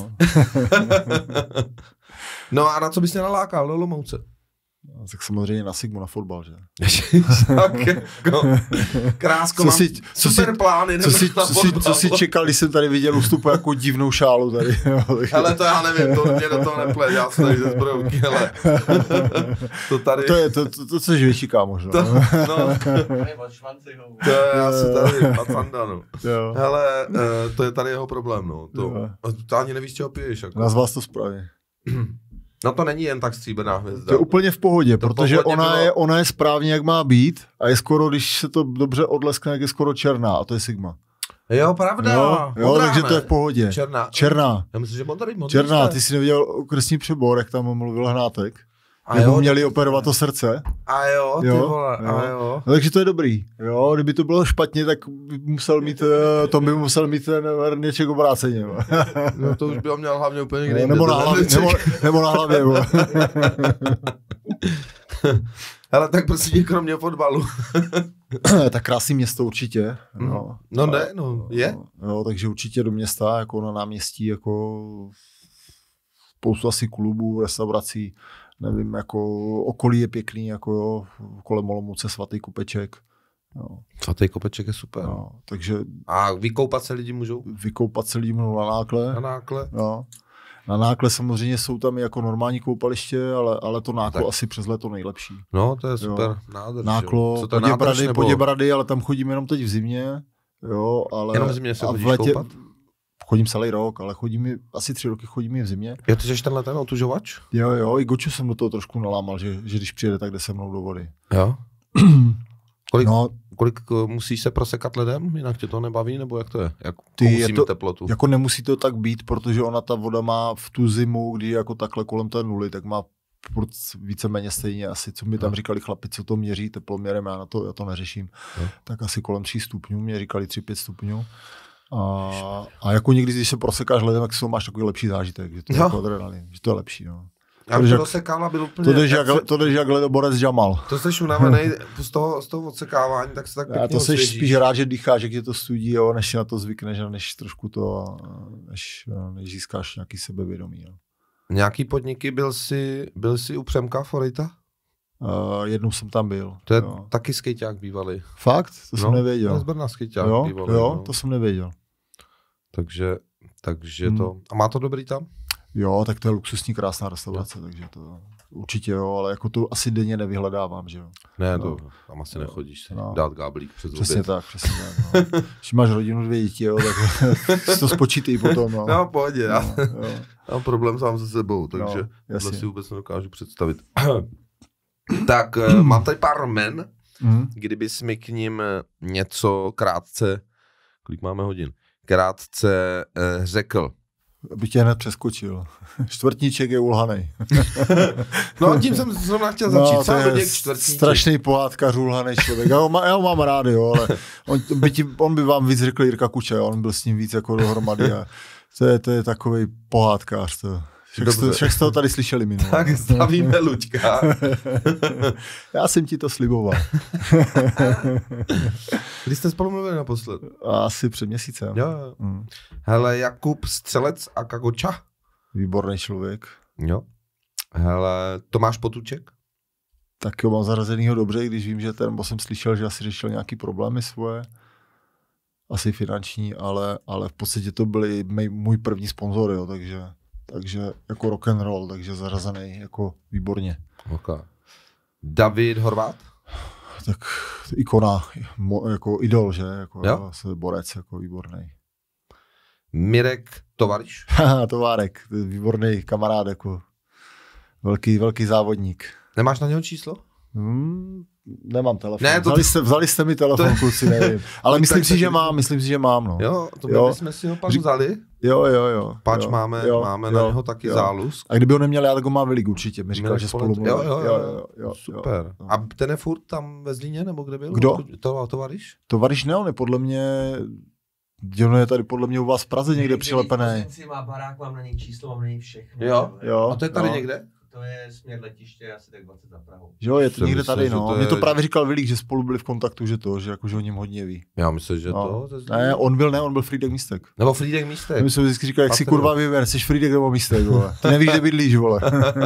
No a na co bys mě nalákal do Olomouce? Tak samozřejmě na Sigmu, na fotbal, že? Krásko, mám super plány. Co jsi čekal, když jsem tady viděl ústupu jako divnou šálu tady? Ale to já nevím, to mě do toho neplet, já jsem tady ze zbrojovky, hele. To tady... To což větší kámoš, no. To je asi tady pacanda, no. Hele, to je tady jeho problém, no. To ani nevíš, čeho piješ. Jako. Nás vás to spraví. No to není jen tak stříbrná hvězda. To je úplně v pohodě, protože ona je správně, jak má být a je skoro, když se to dobře odleskne, jak je skoro černá a to je Sigma. Jo, pravda. Jo, takže to je v pohodě. Černá. Já myslím, že modrý. Černá, ty jsi neviděl okresní přebor, jak tam mluvil Hnátek. Nebo měli operovat to srdce. A jo, ty vole, a jo. No, takže to je dobrý. Jo, kdyby to bylo špatně, tak by musel mít, Tom by musel mít ten hrněček obráceně. No to už by ho měl hlavně úplně někde. Nebo na hlavě. Ale tak prostě kromě fotbalu. Tak krásný město určitě. No, je. Jo, takže určitě do města, jako na náměstí, jako spoustu asi klubů, restaurací. Nevím, jako okolí je pěkný, jako jo, kolem Olomouce Svatý Kopeček. Jo. Svatý Kopeček je super. Jo, takže... A vykoupat se lidi můžou? Vykoupat se lidi můžou na Nákle. Na Nákle? Jo. Na Nákle samozřejmě jsou tam i jako normální koupaliště, ale to Náklo tak. Asi přes léto nejlepší. No, to je super. Nádrž, Náklo, Poděbrady, ale tam chodím jenom teď v zimě. Jo, ale... Jenom v zimě se chodíš koupat? Chodím celý rok, ale asi 3 roky chodím i v zimě. Jo, ty jsi tenhle ten otužovač? Jo, i Goču jsem do toho trošku nalámal, že když přijede, tak jde se mnou do vody. Jo? Kolik musíš se prosekat ledem, jinak tě to nebaví, nebo jak to je? Jak musíme teplotu? Jako nemusí to tak být, protože ona ta voda má v tu zimu, kdy jako takhle kolem té nuly, tak má víceméně stejně asi, co mi tam říkali chlapi, co to měří teploměrem, já to neřeším. Tak asi kolem 3 stupňů, mě říkali 3-5 stupňů. A jako někdy, když se prosekáš ledem, tak máš takový lepší zážitek, že to je jako adrenalin, že to je lepší. No. Já to dosekal byl úplně... To jdeš jak ledoborec Jamal. To jsi unavený z toho odsekávání, tak se tak pěkně to jsi spíš rád, že dýcháš, jak tě to studí, jo, než si na to zvykneš, než trošku to, než získáš nějaký sebevědomí. Jo. Nějaký podniky, byl jsi u Přemka Forejta? Jednou jsem tam byl. To je taky skejťák bývalý. Fakt? To jsem nevěděl. To je z Brna skejťák bývalý. Jo, to jsem nevěděl. Takže to... A má to dobrý tam? Jo, tak to je luxusní krásná restaurace, takže to určitě jo, ale jako to asi denně nevyhledávám, že jo. Ne, to tam asi nechodíš dát gáblík přes oběd. Přesně tak. No. Když máš rodinu, 2 děti, jo, tak si to spočítej potom. No, no pohodě, já mám problém sám se sebou, takže to si vůbec nedokážu představit. Tak mám tady pár men, kdybys mi k ním něco krátce, kolik máme hodin, krátce řekl. Bych tě hned přeskočil. Čtvrtníček je ulhanej. No tím jsem zrovna chtěl začít. No, to je strašný pohádkař, ulhanej člověk. Já ho mám rád, jo, ale on by vám víc řekl Jirka Kuča, on byl s ním víc jako dohromady. A to je takovej pohádkář. Však jste ho tady slyšeli minule. Tak zdravíme Luďka. Já jsem ti to sliboval. Kdy jste spolu mluvili naposled? Asi před měsícem. Jo. Hele, Jakub Střelec a Kagoča. Výborný člověk. Jo. Hele, Tomáš Potůček. Tak jo, mám zařazenýho dobře, když vím, že jsem slyšel, že asi řešil nějaký problémy svoje. Asi finanční, ale v podstatě to byli můj první sponzor, jo, takže jako rock and roll, takže zařazený jako výborně. Okay. David Horvát? Tak ikona, jako idol, že? Jako borec, jako výborný. Mirek Tovariš? Továrek, výborný kamarád, jako velký závodník. Nemáš na něho číslo? Nemám telefon. Ne, vzali jste mi telefon, kluci, nevím. Ale myslím si, že mám, no. Jo, to bychom si ho pak vzali. Jo. Pač máme na něho taky zálusk. A kdyby ho neměl, já tak ho mám velik určitě. Mi říkal, že spolu mluví. Jo. Super. A ten je furt tam ve Zlíně, nebo kde byl? Kdo? Tovariš? Tovariš ne, on je podle mě... On je tady podle mě u vás v Praze někde přilepený. Má barák, mám na něj číslo, mám na něj všechno. Jo. A to je tady někde? To je směr letiště, asi tak 20 za Prahou. Jo, je to někde tady, no. Mně to právě říkal Vilík, že spolu byli v kontaktu, že o něm hodně ví. Já myslím, že to... Ne, on byl Frýdek Místek. Nebo Frýdek Místek. My jsme vždycky říkali, jak si kurva vyber, jsi Frýdek nebo Místek, vole. Ty nevíš, kde bydlíš, vole.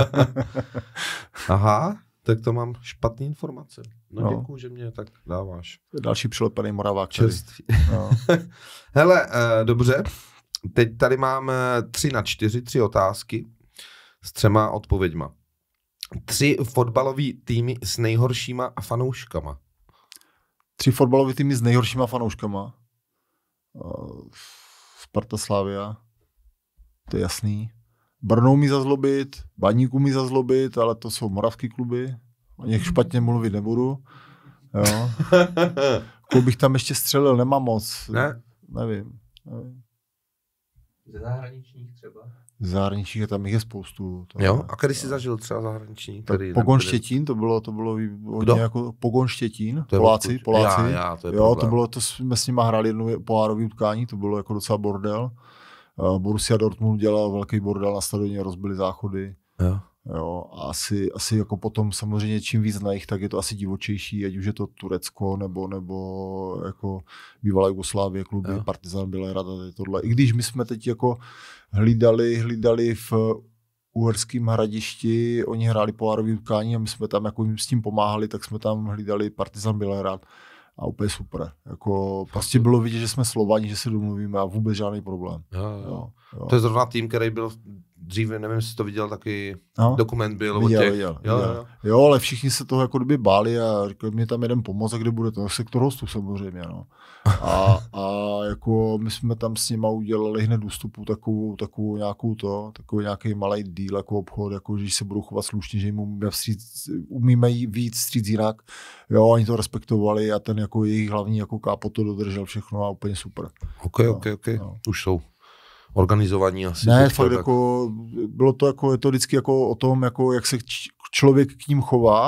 Aha, tak to mám špatný informace. No děkuju, že mě tak dáváš. Další přilepený Moravák. No. Hele, dobře. Teď tady máme 3 otázky s 3 odpověďma. 3 fotbalový týmy s nejhoršíma fanouškama. 3 fotbalový týmy s nejhoršíma fanouškama. Sparta, Slavia. To je jasný. Brno umí zazlobit, Baník umí zazlobit, ale to jsou moravský kluby. O nich špatně mluvit nebudu. Jo. Koho bych tam ještě střelil, nemám moc. Ne? Nevím. Ze zahraničních třeba? Z zahraničních tam jich je spoustu. Jo? A kdy jsi zažil třeba zahraniční? Pogon Štětín, to bylo hodně jako Pogon Štětín, Poláci. Já, to je jo, to jsme s nima hráli jedno pohárový utkání, to bylo jako docela bordel. Borussia Dortmund dělal velký bordel na stadioně, rozbili záchody. Jo, a asi jako potom samozřejmě čím víc na jich, tak je to asi divočejší, ať už je to Turecko nebo jako bývalá Jugoslávie, kluby, Partizan, Bělehrad a tohle. I když my jsme teď jako hlídali v Uherském Hradišti, oni hráli pohárový utkání a my jsme tam jako jim s tím pomáhali, tak jsme tam hlídali Partizan, Bělehrad. A úplně super. Jako, prostě bylo vidět, že jsme Slovani, že se domluvíme a vůbec žádný problém. Jo. To je zrovna tým, který byl dříve, nevím, jestli to viděl, taky dokument byl o těch. Viděl. Jo, ale všichni se toho jako kdyby báli a říkali, mě tam jeden pomoc a kde bude to? Sektor hostů samozřejmě. No. A jako my jsme tam s nima udělali hned ústupu takovou nějaký malý deal, jako obchod, jako že se budou chovat slušně, že jim umíme víc vstříc jinak. Jo, oni to respektovali a ten jako jejich hlavní jako kápo to dodržel všechno a úplně super. OK. No. Už jsou organizovaní asi. Ne, fakt tak... jako, bylo to jako, je to vždycky jako o tom, jako jak se člověk k ním chová,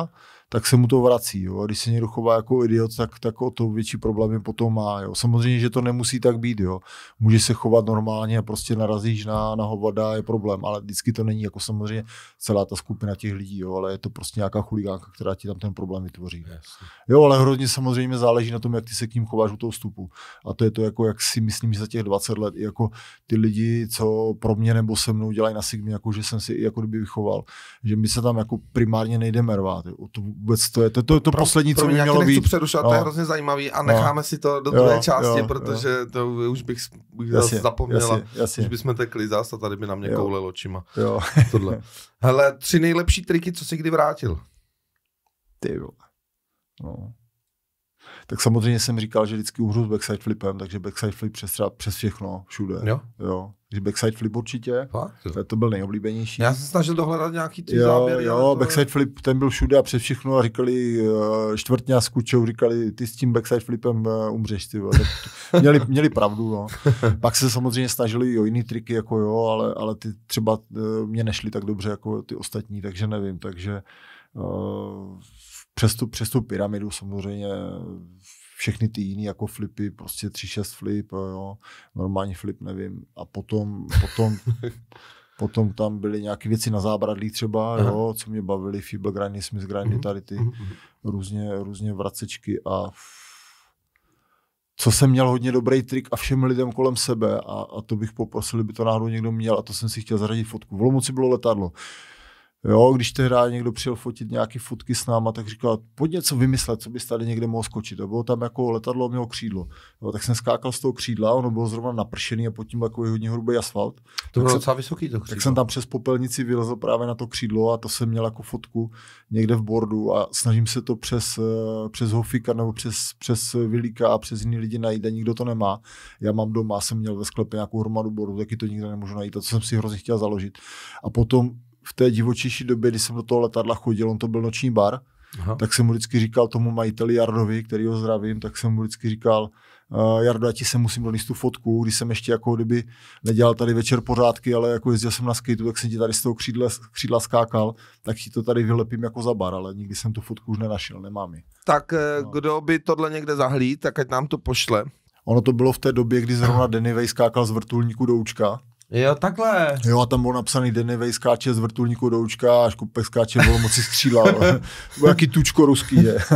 tak se mu to vrací. Jo? A když se někdo chová jako idiot, tak o to větší problémy potom má. Jo? Samozřejmě, že to nemusí tak být. Jo? Může se chovat normálně a prostě narazíš na hovada, je problém, ale vždycky to není jako samozřejmě celá ta skupina těch lidí, jo? Ale je to prostě nějaká chuligánka, která ti tam ten problém vytvoří. Jasně. Jo, ale hrozně samozřejmě záleží na tom, jak ty se k ním chováš u toho vstupu. A to je to, jako, jak si myslím, že za těch 20 let, jako ty lidi, co pro mě nebo se mnou dělají na Sigmě, jako že jsem si jako kdyby vychoval, že my se tam jako primárně nejdeme rvát. Jo. To vůbec to je to poslední, co by mělo být. Přerušovat, to je hrozně zajímavý a necháme si to do druhé části, protože to už bych zase zapomněla. Už bychom tekli zás a tady by na mě koulel očima. Jo. Tohle. Hele, 3 nejlepší triky, co jsi kdy vrátil? Ty vole. No. Tak samozřejmě jsem říkal, že vždycky umřu s backside flipem, takže backside flip přes všechno, všude. Jo. Takže backside flip určitě, to byl nejoblíbenější. Já jsem snažil dohledat nějaký ty záběry. Jo, backside flip, ten byl všude a přes všechno a říkali, Čtvrtňa s Kučou říkali, ty s tím backside flipem umřeš, ty. Měli pravdu, no. Pak se samozřejmě snažili o jiný triky, jako jo, ale ty třeba mě nešly tak dobře jako ty ostatní, takže nevím, takže přes tu pyramidu samozřejmě všechny ty jiný jako flipy, prostě 3-6 flip, jo, normální flip, nevím. A potom tam byly nějaké věci na zábradlí třeba, jo, co mě bavily, feeble grindy, smith grindy, tady ty různě vracečky a co jsem měl hodně dobrý trik a všem lidem kolem sebe a to bych poprosil, kdyby to náhodou někdo měl a to jsem si chtěl zařadit fotku. V Olomouci bylo letadlo. Jo, když tehdy někdo přijel fotit nějaký fotky s náma, tak říkal, pojď něco vymyslet, co bys tady někde mohl skočit. A bylo tam jako letadlo, mělo křídlo. Jo, tak jsem skákal z toho křídla, ono bylo zrovna napršený a pod tím takový hodně hrubý asfalt. To bylo docela vysoký to křídlo. Tak jsem tam přes popelnici vylezl právě na to křídlo a to jsem měl jako fotku někde v bordu a snažím se to přes Hofika nebo přes Vilíka a přes jiný lidi najít a nikdo to nemá. Já mám doma, jsem měl ve sklepě nějakou hromadu bordu, taky to nikde nemůžu najít a to jsem si hrozně chtěl založit. A potom v té divočejší době, kdy jsem do toho letadla chodil, on to byl noční bar, tak jsem mu vždycky říkal tomu majiteli Jardovi, který ho zdravím, tak jsem mu vždycky říkal, Jardo, já ti se musím donést tu fotku, když jsem ještě jako kdyby nedělal tady večer pořádky, ale jako jezdil jsem na skateu, tak jsem ti tady z toho křídla skákal, tak ti to tady vylepím jako za bar, ale nikdy jsem tu fotku už nenašel, nemám ji. Tak kdo by tohle někde zahlíd, tak ať nám to pošle. Ono to bylo v té době, kdy zrovna Danny Way skákal z vrtulníku do Učka. Jo, takhle. Jo, a tam bylo napsaný Danny Way skáče z vrtulníku do Učka a Škupek skáče v Olomouci z křídla. Byl jaký tučko ruský, je.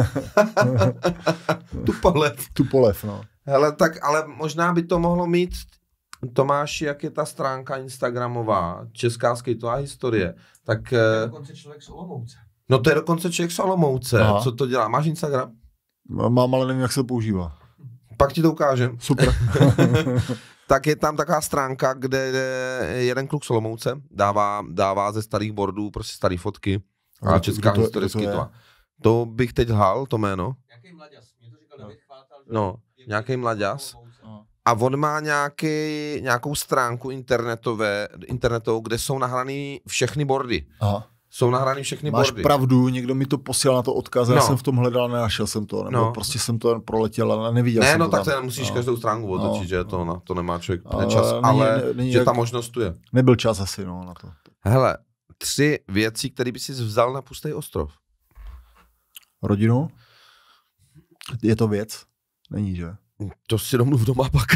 Tupolev, no. Hele, tak ale možná by to mohlo mít, Tomáši, jak je ta stránka instagramová, Česká skateová historie, tak... To je dokonce člověk z Olomouce. No to je dokonce člověk z Olomouce. Aha. Co to dělá? Máš Instagram? Mám, ale nevím, jak se to používá. Pak ti to ukážem. Super. Tak je tam taková stránka, kde jeden kluk z Olomouce dává ze starých boardů prostě staré fotky a Česká historie skateová. To bych teď lhal, to jméno. Nějaký mlaďas, mě to říkal David Chvátal. No, nějaký mlaďas. A on má nějakou stránku internetovou, kde jsou nahraný všechny boardy. Aha. Jsou nahrány všechny Máš boardy. Pravdu, někdo mi to posílal na to odkaz, já jsem v tom hledal, nenašel jsem to, nebo prostě jsem to proletěl, ale neviděl jsem to. No tak to musíš každou stránku otočit, že to nemá člověk čas, ale že ta možnost tu je. Nebyl čas asi, na to. Hele, 3 věci, které by si vzal na pustý ostrov. Rodinu? Je to věc? Není, že? To si domluv doma pak.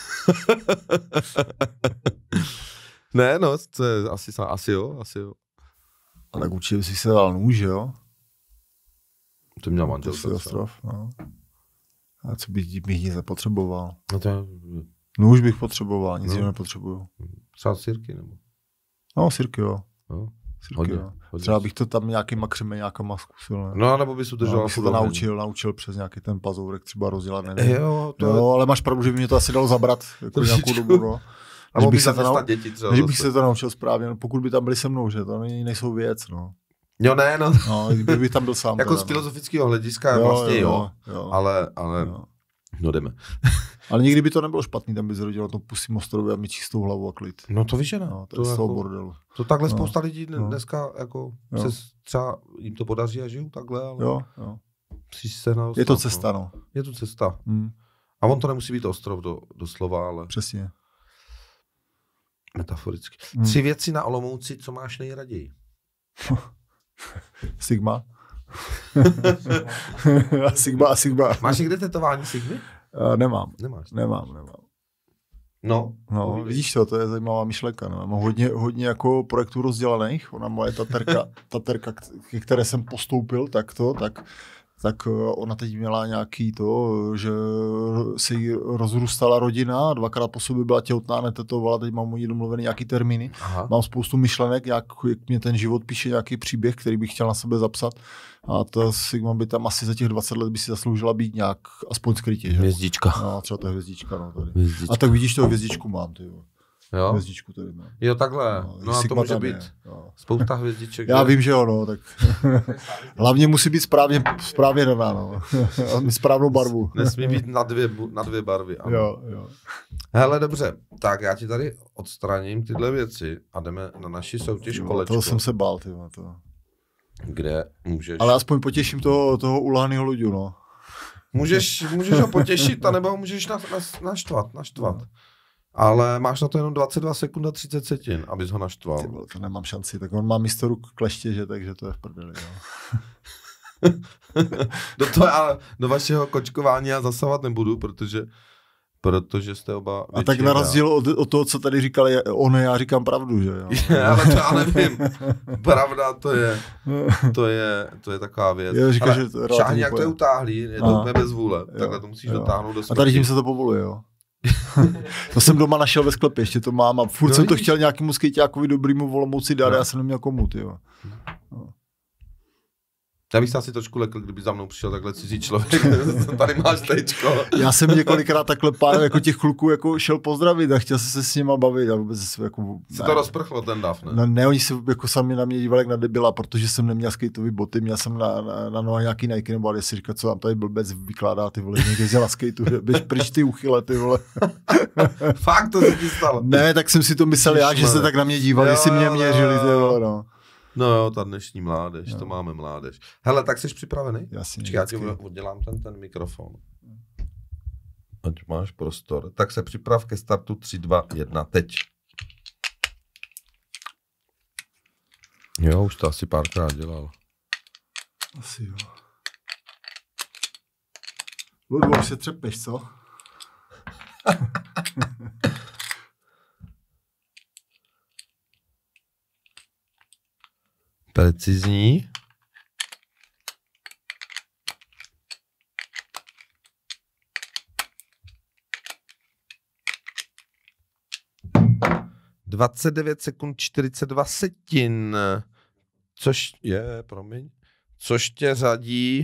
Ne, no, to je asi jo. A tak určitě si se dal nůž, jo? To měl manželka. Ostrov, no. A co bych nic nepotřeboval? No nůž bych potřeboval, nic jiného nepotřebuju. Třeba sirky, nebo? No, sirky, jo. No. Hodně. Třeba bych to tam nějakýma křemeňákama zkusil. Ne? No, nebo bys udržoval. Bych se to naučil přes nějaký ten pazourek třeba rozdělat, nevím. Jo, ale máš pravdu, že by mě to asi dalo zabrat jako nějakou dobu, no. A bych se to naučil správně, no, pokud by tam byli se mnou, že to nejsou věc, no. Jo, ne, no. No, kdyby tam byl sám. Jako z filozofického hlediska vlastně jo. Ale no jdeme. Ale nikdy by to nebylo špatný, tam by zrodil na tom pustým ostrově a mít čistou hlavu a klid. No to víš, že ne. No, to je z toho bordelu. To takhle spousta lidí dneska jako se třeba jim to podaří a žijou takhle, ale jo. Je to cesta, no. Je to cesta. A on to nemusí být ostrov do slova, ale... Přesně. Metaforicky. 3 věci na Olomouci, co máš nejraději? Sigma. A Sigma. Máš někde tetování Sigmy? Nemám. Nemáš. Nemám. No. No, vidíš to je zajímavá myšlenka. No. Mám hodně jako projektů rozdělaných. Ona moje taterka, ke které jsem postoupil tak ona teď měla nějaký to, že se jí rozrůstala rodina, 2krát po sobě byla těhotná, netetovala, teď mám u ní domluvený nějaký termíny. Aha. Mám spoustu myšlenek, jak mě ten život píše nějaký příběh, který bych chtěl na sebe zapsat. A ta Sigma by tam asi za těch 20 let by si zasloužila být nějak aspoň skrytě. Že? Hvězdička. No, třeba ta hvězdička. No, tady. Hvězdička. A tak vidíš, to hvězdičku mám. Ty, jo? Hvězdičku tady mám. Jo, takhle. No a to může být spousta hvězdiček. Já vím, že jo, no, tak hlavně musí být správně daná, no. A správnou barvu. Nesmí být na dvě barvy. Ano. Jo. Hele, dobře, tak já ti tady odstraním tyhle věci a jdeme na naši soutěž kolečko. Toho jsem se bál, to. Kde můžeš... Ale aspoň potěším toho ulánýho Luďu, no. Můžeš ho potěšit, anebo ho můžeš naštvat. No. Ale máš na to jenom 22 sekund a 30 setin, abys ho naštval. Tybo, to nemám šanci, tak on má místo ruk kleště, že, takže to je v prdeli. Do vašeho kočkování já zasahovat nebudu, protože jste oba a tak na rozdíl od toho, co tady říkali já říkám pravdu, že jo. Ale to já nevím. Pravda, to je taková věc. Šáhni, jak to je utáhlý, je to úplně bez vůle. Takhle to musíš dotáhnout do smrti. A tady tím se to povoluje, jo. To jsem doma našel ve sklepě, ještě to mám a furt jsem to chtěl nějakému skejťákovi dobrýmu v Olomouci dát, já jsem neměl komu, tyjo. Já bych se asi trošku lekl, kdyby za mnou přišel takhle cizí člověk, tady máš tečko. Já jsem několikrát takhle pár jako těch kluků jako šel pozdravit a chtěl se s nima bavit a vůbec jako... Se to rozprchlo ten dav, ne? Ne, oni se jako sami na mě dívali jak na debila, protože jsem neměl skateový boty, měl jsem na noha nějaký Nike, nebo ale si říkal, co vám tady blbec vykládá, ty vole, někde jsi na skateu, běž pryč ty uchyle, ty vole. Fakt to se ti stalo? Ne, tak jsem si to myslel já, že se tak na mě dívali, si mě měřili, ty vole, no. No jo, ta dnešní mládež, to máme mládež. Hele, tak jsi připravený? Jasně. Počkej, já ti oddělám ten mikrofon. Ať máš prostor. Tak se připrav ke startu 3, 2, 1, teď. Jo, už to asi párkrát dělal. Asi jo. Ludvo, už se třepeš, co? Precizní. (29 sekund 42 setin), což tě řadí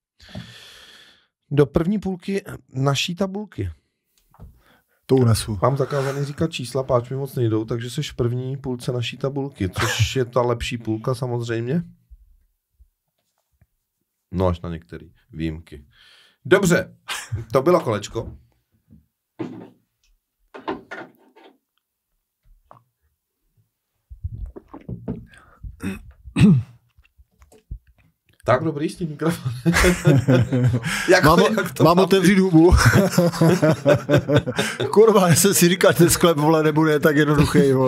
do první půlky naší tabulky. To unesu. Mám zakázaný říkat čísla, páč mi moc nejdou, takže jsi v první půlce naší tabulky, což je ta lepší půlka samozřejmě. No až na některé výjimky. Dobře, to bylo kolečko. Tak dobrý s tím mikrofon. Mám otevřít hubu. Kurva, já jsem si říkal, ten sklep, vole, nebude tak jednoduchý, vole.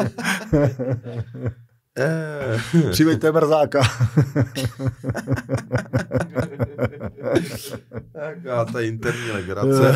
Přiveďte mrzáka. Taká ta interní legrace.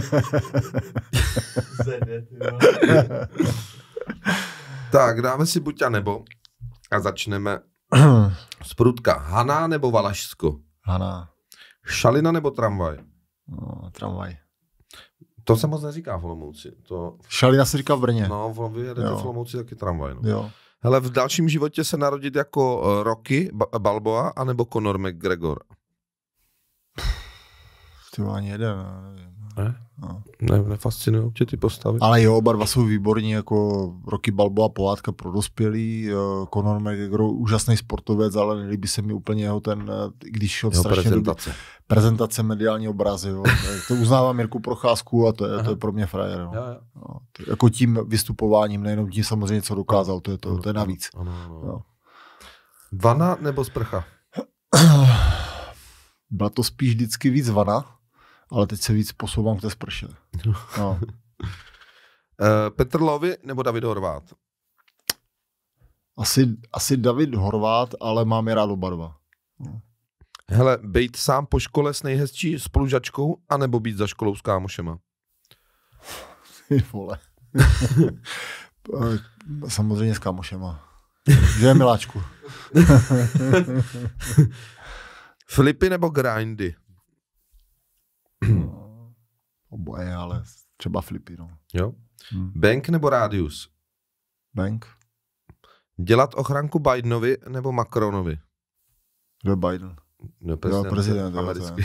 Tak, dáme si buď a nebo a začneme z prudka. Haná nebo Valašsko? Haná. Šalina nebo tramvaj? No, tramvaj. To se moc neříká v Olomouci. Šalina se říká v Brně. No, vy jedete v Olomouci taky tramvaj. No. Jo. Hele, v dalším životě se narodit jako Rocky Balboa anebo Conor McGregor? To ani jeden, nevím. Ne? No. Nefascinují tě ty postavy? Ale jo, oba dva jsou výborní, jako Rocky Balboa, pohádka pro dospělý, Conor McGregor, úžasný sportovec, ale nelíbí se mi úplně jeho když ho strašně prezentace mediální obrazy, jo. To uznávám Jirku Procházku a to je pro mě frajer. No. No, jako tím vystupováním, nejenom tím samozřejmě, co dokázal, to je navíc. Ano. No. Vana nebo sprcha? Byla to spíš vždycky víc vana, ale teď se víc posouvám k té sprše. No. Petr Lovi nebo David Horvát? Asi David Horvát, ale mám je rád oba dva. No. Hele, bejt sám po škole s nejhezčí spolužačkou, anebo být za školou s kámošema? Ty vole. Samozřejmě s kámošema. Že je miláčku. Flipy nebo grindy? Oboje, ale třeba flipy, no. Jo. Bank nebo Radius? Bank. Dělat ochranku Bidenovi nebo Macronovi? Kdo je Biden? No, prezident americký.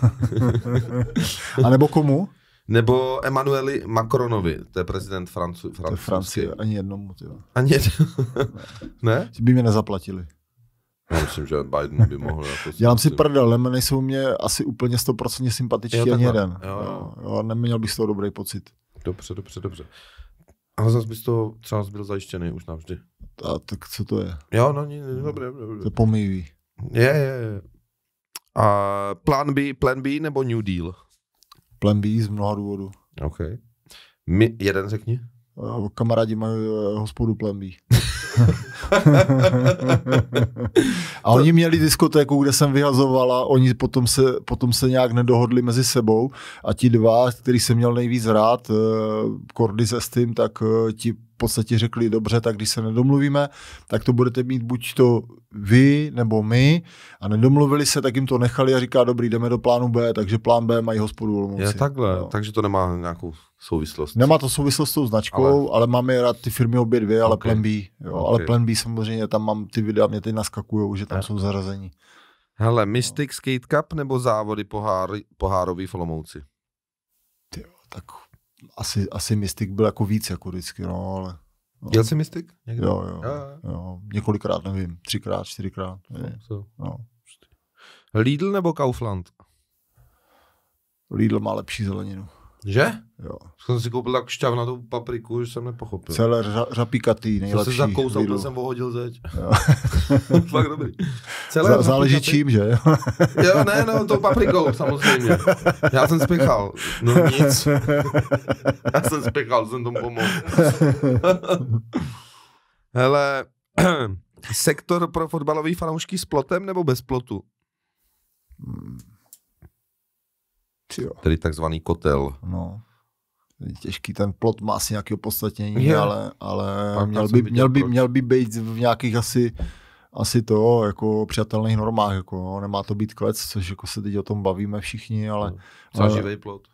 A nebo komu? Nebo Emmanueli Macronovi, to je prezident francouzský. To je Francie, ani jednomu. Tyjo. Ani ne? By mě nezaplatili. Já myslím, že Biden by mohl. Dělám si prdel, ale nejsou mě asi úplně 100% sympatičtí ani jeden. Jo, neměl bych z toho dobrý pocit. Dobře. Ale zase bys to třeba byl zajištěný už navždy. A tak co to je? Jo, no, dobré. To je pomývý. Je. A Plan B nebo New Deal? Plan B z mnoha důvodů. OK. Jeden řekni. Kamarádi mají hospodu Plan B. A oni měli diskotéku, kde jsem vyhazoval a oni potom se nějak nedohodli mezi sebou a ti dva, který jsem měl nejvíc rád, Kordy se Stym, tak ti v podstatě řekli, dobře, tak když se nedomluvíme, tak to budete mít buď to vy nebo my a nedomluvili se, tak jim to nechali a říká, dobrý, jdeme do plánu B, takže plán B mají hospodu Olomouci. Je takhle, no. Takže to nemá nějakou souvislost. Nemá to souvislost s tou značkou, ale máme rád ty firmy obě dvě, ale okay. Plan B. Jo, okay. Ale Plan B samozřejmě, tam mám ty videa, mě teď naskakujou, že tam jsou zařazení. Hele, Mystic Skate Cup nebo závody pohárový v Olomouci? Tyjo, tak asi Mystic byl jako víc, jako vždycky, no, ale... No. Jel jsi Mystic? Jo, několikrát, nevím, 3x, 4x. No. Lidl nebo Kaufland? Lidl má lepší zeleninu. Že? Jo. Jsem si koupil tak šťavnatou papriku, že jsem nepochopil. Celé řapíkatý, nejlepší. Jsem se zakousal, byl jsem vohodil zeď. Fakt dobrý. Záleží čím, že? Jo, ne, no, tou paprikou, samozřejmě. Já jsem spěchal. No nic. Já jsem spěchal, jsem tomu pomohl. Hele, sektor pro fotbalový fanoušky s plotem nebo bez plotu? Tedy takzvaný kotel. No. Těžký, ten plot má asi nějaké opodstatnění, ale měl by být v nějakých asi to, jako přijatelných normách, jako no, nemá to být klec, což jako se teď o tom bavíme všichni, ale... Třeba živej plot.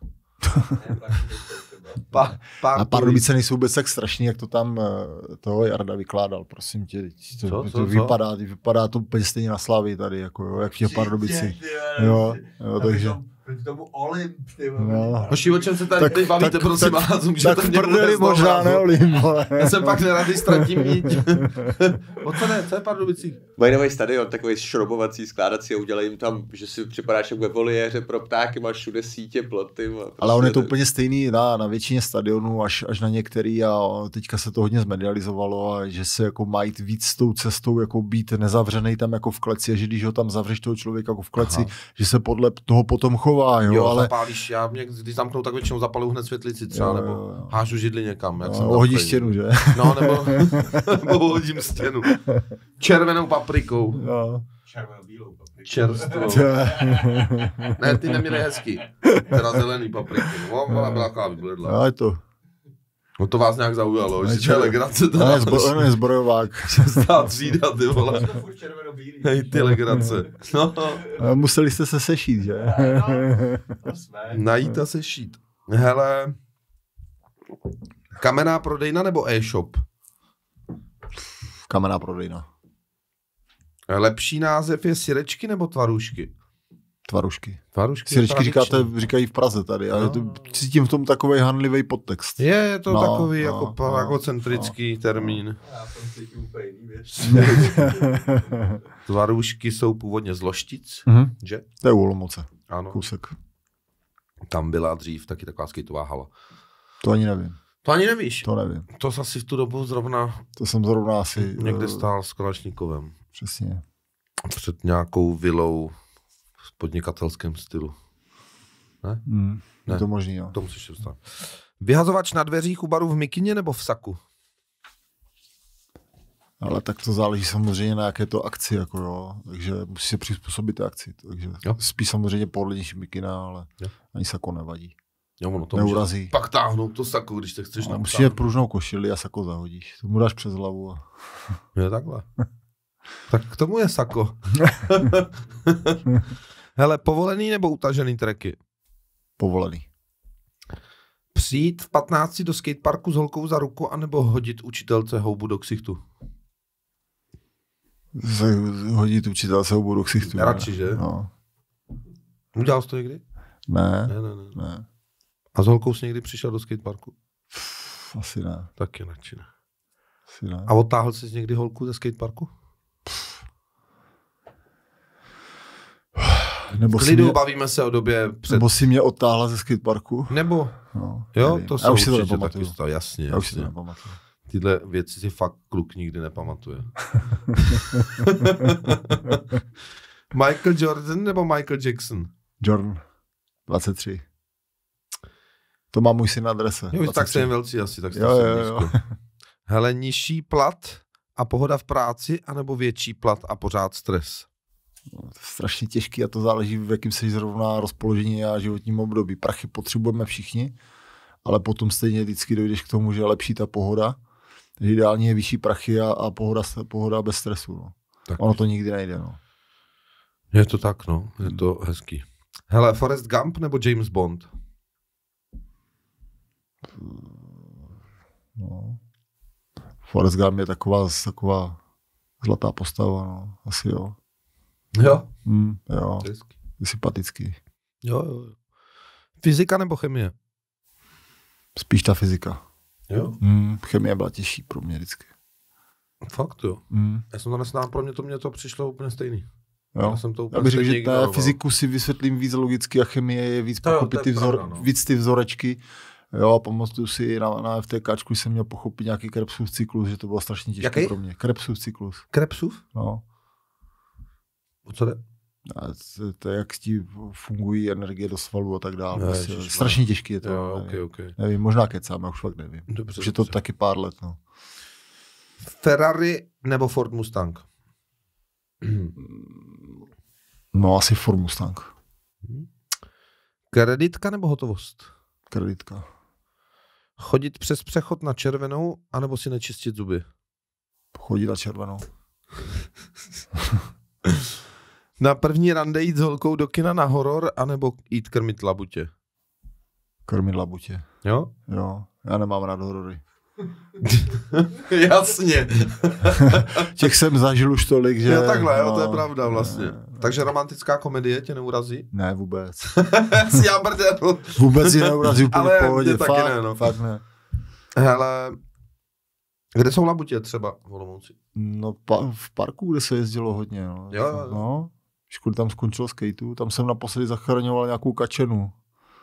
A Pardubice nejsou vůbec tak strašný, jak to tam toho Jarda vykládal, prosím tě. To vypadá to úplně stejně na Slavii tady, jako jo, jak v těch Pardubicích. Jo, takže... Proti tomu Olymp, ty no. Hoši, o čem se tady teď bavíte, prosím vás, můžete mě vůbec možná ne Olymp, já jsem pak nerady ztratím niť. O co ne, co je Pardubicích? Mají nový stadion, takový šrobovací, skládací a udělají jim tam, že si připadáš jak ve voliéře pro ptáky, máš všude sítě, ploty. Prostě ale on je to úplně stejný na většině stadionů, až na některý a teďka se to hodně zmedializovalo a že se jako mají víc s tou cestou jako být nezavřený tam jako v kleci a že když ho tam zavřeš toho člověka jako v kleci, že se podle toho potom chová, jo, ale... zapálíš, já mě, když zamknou, tak většinou zapaluju hned světlici třeba, nebo hážu židli někam. Jak jsem hodíš stěnu, že? No, nebo hodím stěnu. Červenou paprikou. Jo. Červenou-bílou paprikou. Čerstvou. Ne, ty neměli hezky. Teda zelený papriku. No, ona byla taková vybledla. No, je to. No to vás nějak zaujalo, že to je legrace. On je zbrojovák. Stát třída, ty vole. Hej, ty legrace. No. Museli jste se sešít, že? Najít a sešít. Hele, kamenná prodejna nebo e-shop? Kamenná prodejna. Lepší název je Sirečky nebo Tvarůžky? Tvarůžky. Sirečky říkají v Praze tady, ale cítím v tom takovej hanlivý podtext. Je to takový jako centrický termín. Já jsem cítím úplně jiný věc. Tvarůžky jsou původně z Loštic, že? To je u Olomouce. Ano. Kousek. Tam byla dřív taky taková skateová hala. To ani nevím. To ani nevíš? To nevím. To asi v tu dobu zrovna... To jsem zrovna asi... Někde stál s Kalašníkovem. Přesně. Před nějakou vilou v podnikatelském stylu. Ne? Je to možný, jo. To musíš se vstát. Vyhazovač na dveřích u baru v mikině nebo v saku? Ale tak to záleží samozřejmě na jaké to akci, jako jo. Takže musí se přizpůsobit té akci. Takže spíš samozřejmě pohodlnější mikina, ale ani sako nevadí. Jo, ono to neurazí. Pak táhnout to sako, když te chceš naptáhnout. Musíš mít pružnou košili a sako zahodíš. To mu dáš přes hlavu. Jo, takhle. Tak k tomu je sako. Hele, povolený nebo utažený tracky? Povolený. Přijít v 15 do skateparku s holkou za ruku anebo hodit učitelce houbu do ksichtu? Hodit učitelce houbu do ksichtu. Radši, že? No. Udělal jsi to někdy? Ne. A s holkou jsi někdy přišel do skateparku? Asi ne. Taky radši ne. Asi ne. A odtáhl jsi někdy holku ze skateparku? Nebo bavíme se o době před... Nebo si mě odtáhla ze skateparku? Nebo? No, jo, to jsou už si to určitě nepamatuju. taky stav, jasně. Já už si to nepamatuju. Tyhle věci si fakt kluk nikdy nepamatuje. Michael Jordan nebo Michael Jackson? Jordan, 23. To má můj syn na adrese. Jo, tak jsem velcí asi, tak jste jo. Hele, nižší plat a pohoda v práci, anebo větší plat a pořád stres? No, to je strašně těžký a to záleží, v jakým se zrovna rozpoložení a životním období. Prachy potřebujeme všichni, ale potom stejně vždycky dojdeš k tomu, že je lepší ta pohoda. Takže ideálně je vyšší prachy a pohoda bez stresu. No. Ono to nikdy nejde. No. Je to tak, no. Je to hezký. Hele, Forrest Gump nebo James Bond? No. Forrest Gump je taková zlatá postava, no. Asi jo. Jo? Jo. Je sympatický. Jo. Fyzika nebo chemie? Spíš ta fyzika. Jo? Chemie byla těžší pro mě vždycky. Fakt jo. Já jsem to nesnám, pro mě to přišlo úplně stejný. Jo. Já bych řekl, že ta fyziku si vysvětlím víc logicky a chemie je víc pochopit víc ty vzorečky. Jo, a pamatuju si na FTKčku jsem měl pochopit nějaký Krebsův cyklus, že to bylo strašně těžké pro mě. Krebsův cyklus. Krebsův? No. O co jde? To je, jak ti fungují energie do svalů a tak dále. Strašně těžké je to. Jo, okay. Nevím, možná kecám, já už fakt nevím. Dobře, už je to taky pár let. No. Ferrari nebo Ford Mustang? No, asi Ford Mustang. Kreditka nebo hotovost? Kreditka. Chodit přes přechod na červenou, anebo si nečistit zuby? Chodit na červenou. Na první rande jít s holkou do kina na horor, anebo jít krmit labutě? Krmit labutě. Jo? Jo, já nemám rád horory. Jasně. Těch jsem zažil už tolik, že... Jo, takhle, jo, to je pravda vlastně. Takže romantická komedie tě neurazí? Ne, vůbec. Jsi já brdel. Vůbec je neurazí úplně v pohodě. Taky ne, no. Fakt ne. Hele, kde jsou labutě třeba v Olomouci? No v parku, kde se jezdilo hodně. No. Jo. No, když tam skončil skateu, tam jsem naposledy zachraňoval nějakou kačenu.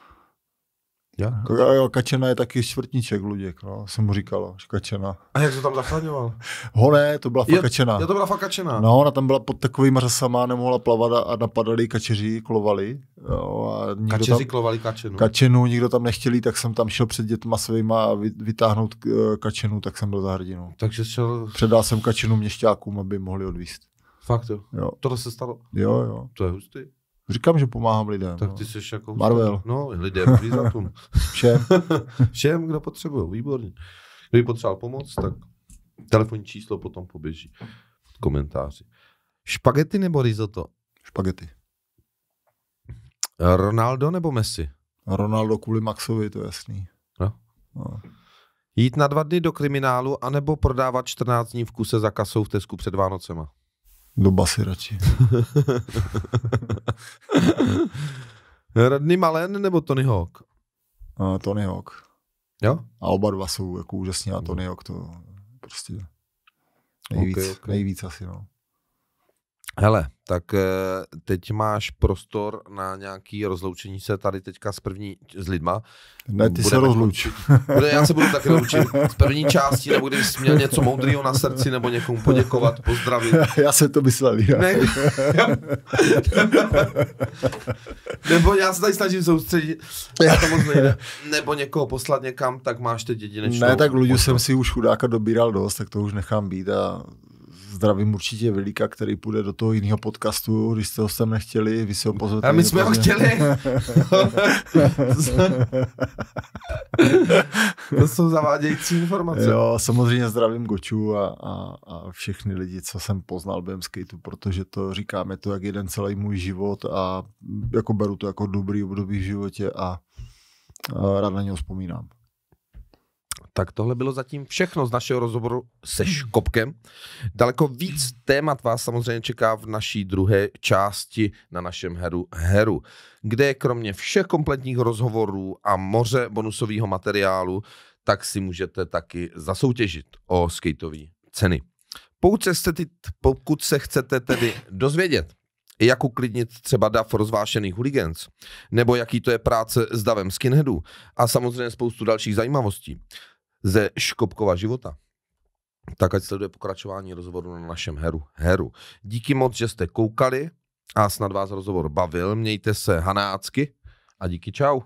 Jo, kačena je taky čtvrtníček Luděk, no, jsem mu říkal, že kačena. A jak to tam zachraňoval? Ne, to byla fakt kačena. Jo, to byla fakt kačena. No, ona tam byla pod takovýma řasama, nemohla plavat a napadali kačeři, klovali. Jo, a kačeři klovali kačenu. Kačenu, nikdo tam nechtěli, tak jsem tam šel před dětma svýma a vytáhnout kačenu, tak jsem byl za hrdinu. Takže šel... Předal jsem kačenu měšťákům, aby mohli odvízt. Fakt jo? Tohle se stalo? Jo. To je hustý. Říkám, že pomáhám lidem. Tak ty jsi jako... Marvel. No, lidem, zvířatům. Všem, kdo potřebují, výborně. Kdo by potřeboval pomoc, tak telefonní číslo potom poběží v komentáři. Špagety nebo risotto? Špagety. Ronaldo nebo Messi? Ronaldo kvůli Maxovi, to je jasný. No. Jít na 2 dny do kriminálu, anebo prodávat 14 dní v kuse za kasou v Tesku před Vánocema? Do basy radši. Rodney Mullen nebo Tony Hawk? Tony Hawk. Jo? A oba dva jsou jako úžasní a Tony Hawk to prostě nejvíc asi, no. Hele, tak teď máš prostor na nějaký rozloučení se tady teďka s lidma. Ne, ty se rozluč. Já se budu taky rozlučit z první části, nebo když jsi měl něco moudrýho na srdci, nebo někomu poděkovat, pozdravit. Já jsem to myslel. Ne. Nebo já se tady snažím soustředit, a to moc nejde. Nebo někoho poslat někam, tak máš teď jedinečnou. Ne, tak Luďu jsem si už chudáka dobíral dost, tak to už nechám být a Zdravím určitě Vilíka, který půjde do toho jiného podcastu, když jste ho sem nechtěli, vy si ho pozvete. A my jsme ho chtěli. To jsou zavádějící informace. Jo, samozřejmě zdravím Goču a všechny lidi, co jsem poznal během skateu, protože to říkám, je to jak jeden celý můj život a jako beru to jako dobrý období v životě a rád na něho vzpomínám. Tak tohle bylo zatím všechno z našeho rozhovoru se Škopkem. Daleko víc témat vás samozřejmě čeká v naší druhé části na našem Heru, kde kromě všech kompletních rozhovorů a moře bonusového materiálu, tak si můžete taky zasoutěžit o skateové ceny. Pokud se chcete tedy dozvědět, jak uklidnit třeba dav rozvášených hooligans, nebo jaký to je práce s davem skinheadů a samozřejmě spoustu dalších zajímavostí ze Škopkova života, tak ať sleduje pokračování rozhovoru na našem Heru. Díky moc, že jste koukali a snad vás rozhovor bavil. Mějte se hanácky a díky, čau.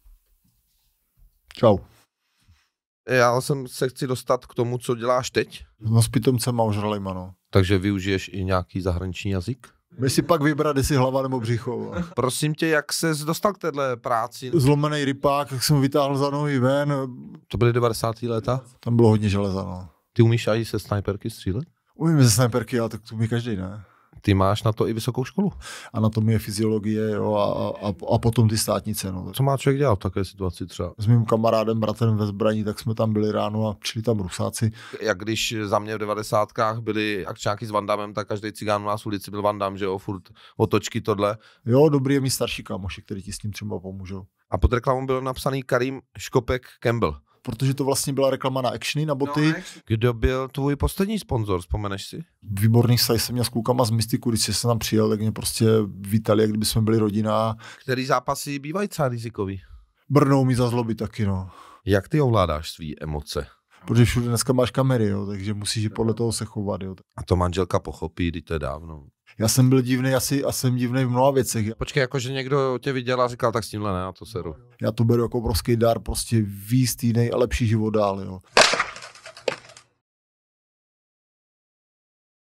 Čau. Já se chci dostat k tomu, co děláš teď. No s pitomcem a ožralejma, no. Takže využiješ i nějaký zahraniční jazyk? My si pak vybrat, jestli hlava nebo břicho. Prosím tě, jak ses dostal k téhle práci? Zlomený rypák, jak jsem ho vytáhl za nohy ven. To byly 90. léta? Tam bylo hodně železa, no. Ty umíš i se snajperky střílet? Umím ze snajperky, ale tak to umí každý, ne? Ty máš na to i vysokou školu. Anatomie, fyziologie, jo, a potom ty státnice, no. Co má člověk dělat v takové situaci třeba? S mým kamarádem, bratrem ve zbraní, tak jsme tam byli ráno a šli tam Rusáci. Jak když za mě v 90kách byli akčáky s Van Dammem, tak každý cigán u nás v ulici byl Van Damme, že jo, furt otočky tohle. Jo, dobrý je mít starší kámoši, který ti s tím třeba pomůžou. A pod reklamou byl napsaný Karim Škopek Campbell. Protože to vlastně byla reklama na Actiony, na boty. No, kdo byl tvůj poslední sponzor, vzpomeneš si? Výborný vztah jsem měl s klukama z Mystiku, když jsem tam přijel, tak mě prostě vítali, jak kdyby jsme byli rodina. Který zápasy bývají třeba rizikový? Brnou mi za zloby taky, no. Jak ty ovládáš svý emoce? Protože všude dneska máš kamery, jo, takže musíš podle toho se chovat, jo. A to manželka pochopí, kdy to je dávno. Já jsem byl divný asi a jsem divný v mnoha věcech. Počkej, jakože někdo tě viděl a říkal, tak s tímhle ne, a to seru. Já to beru jako obrovský dar, prostě víc týdnej a lepší život dál, jo.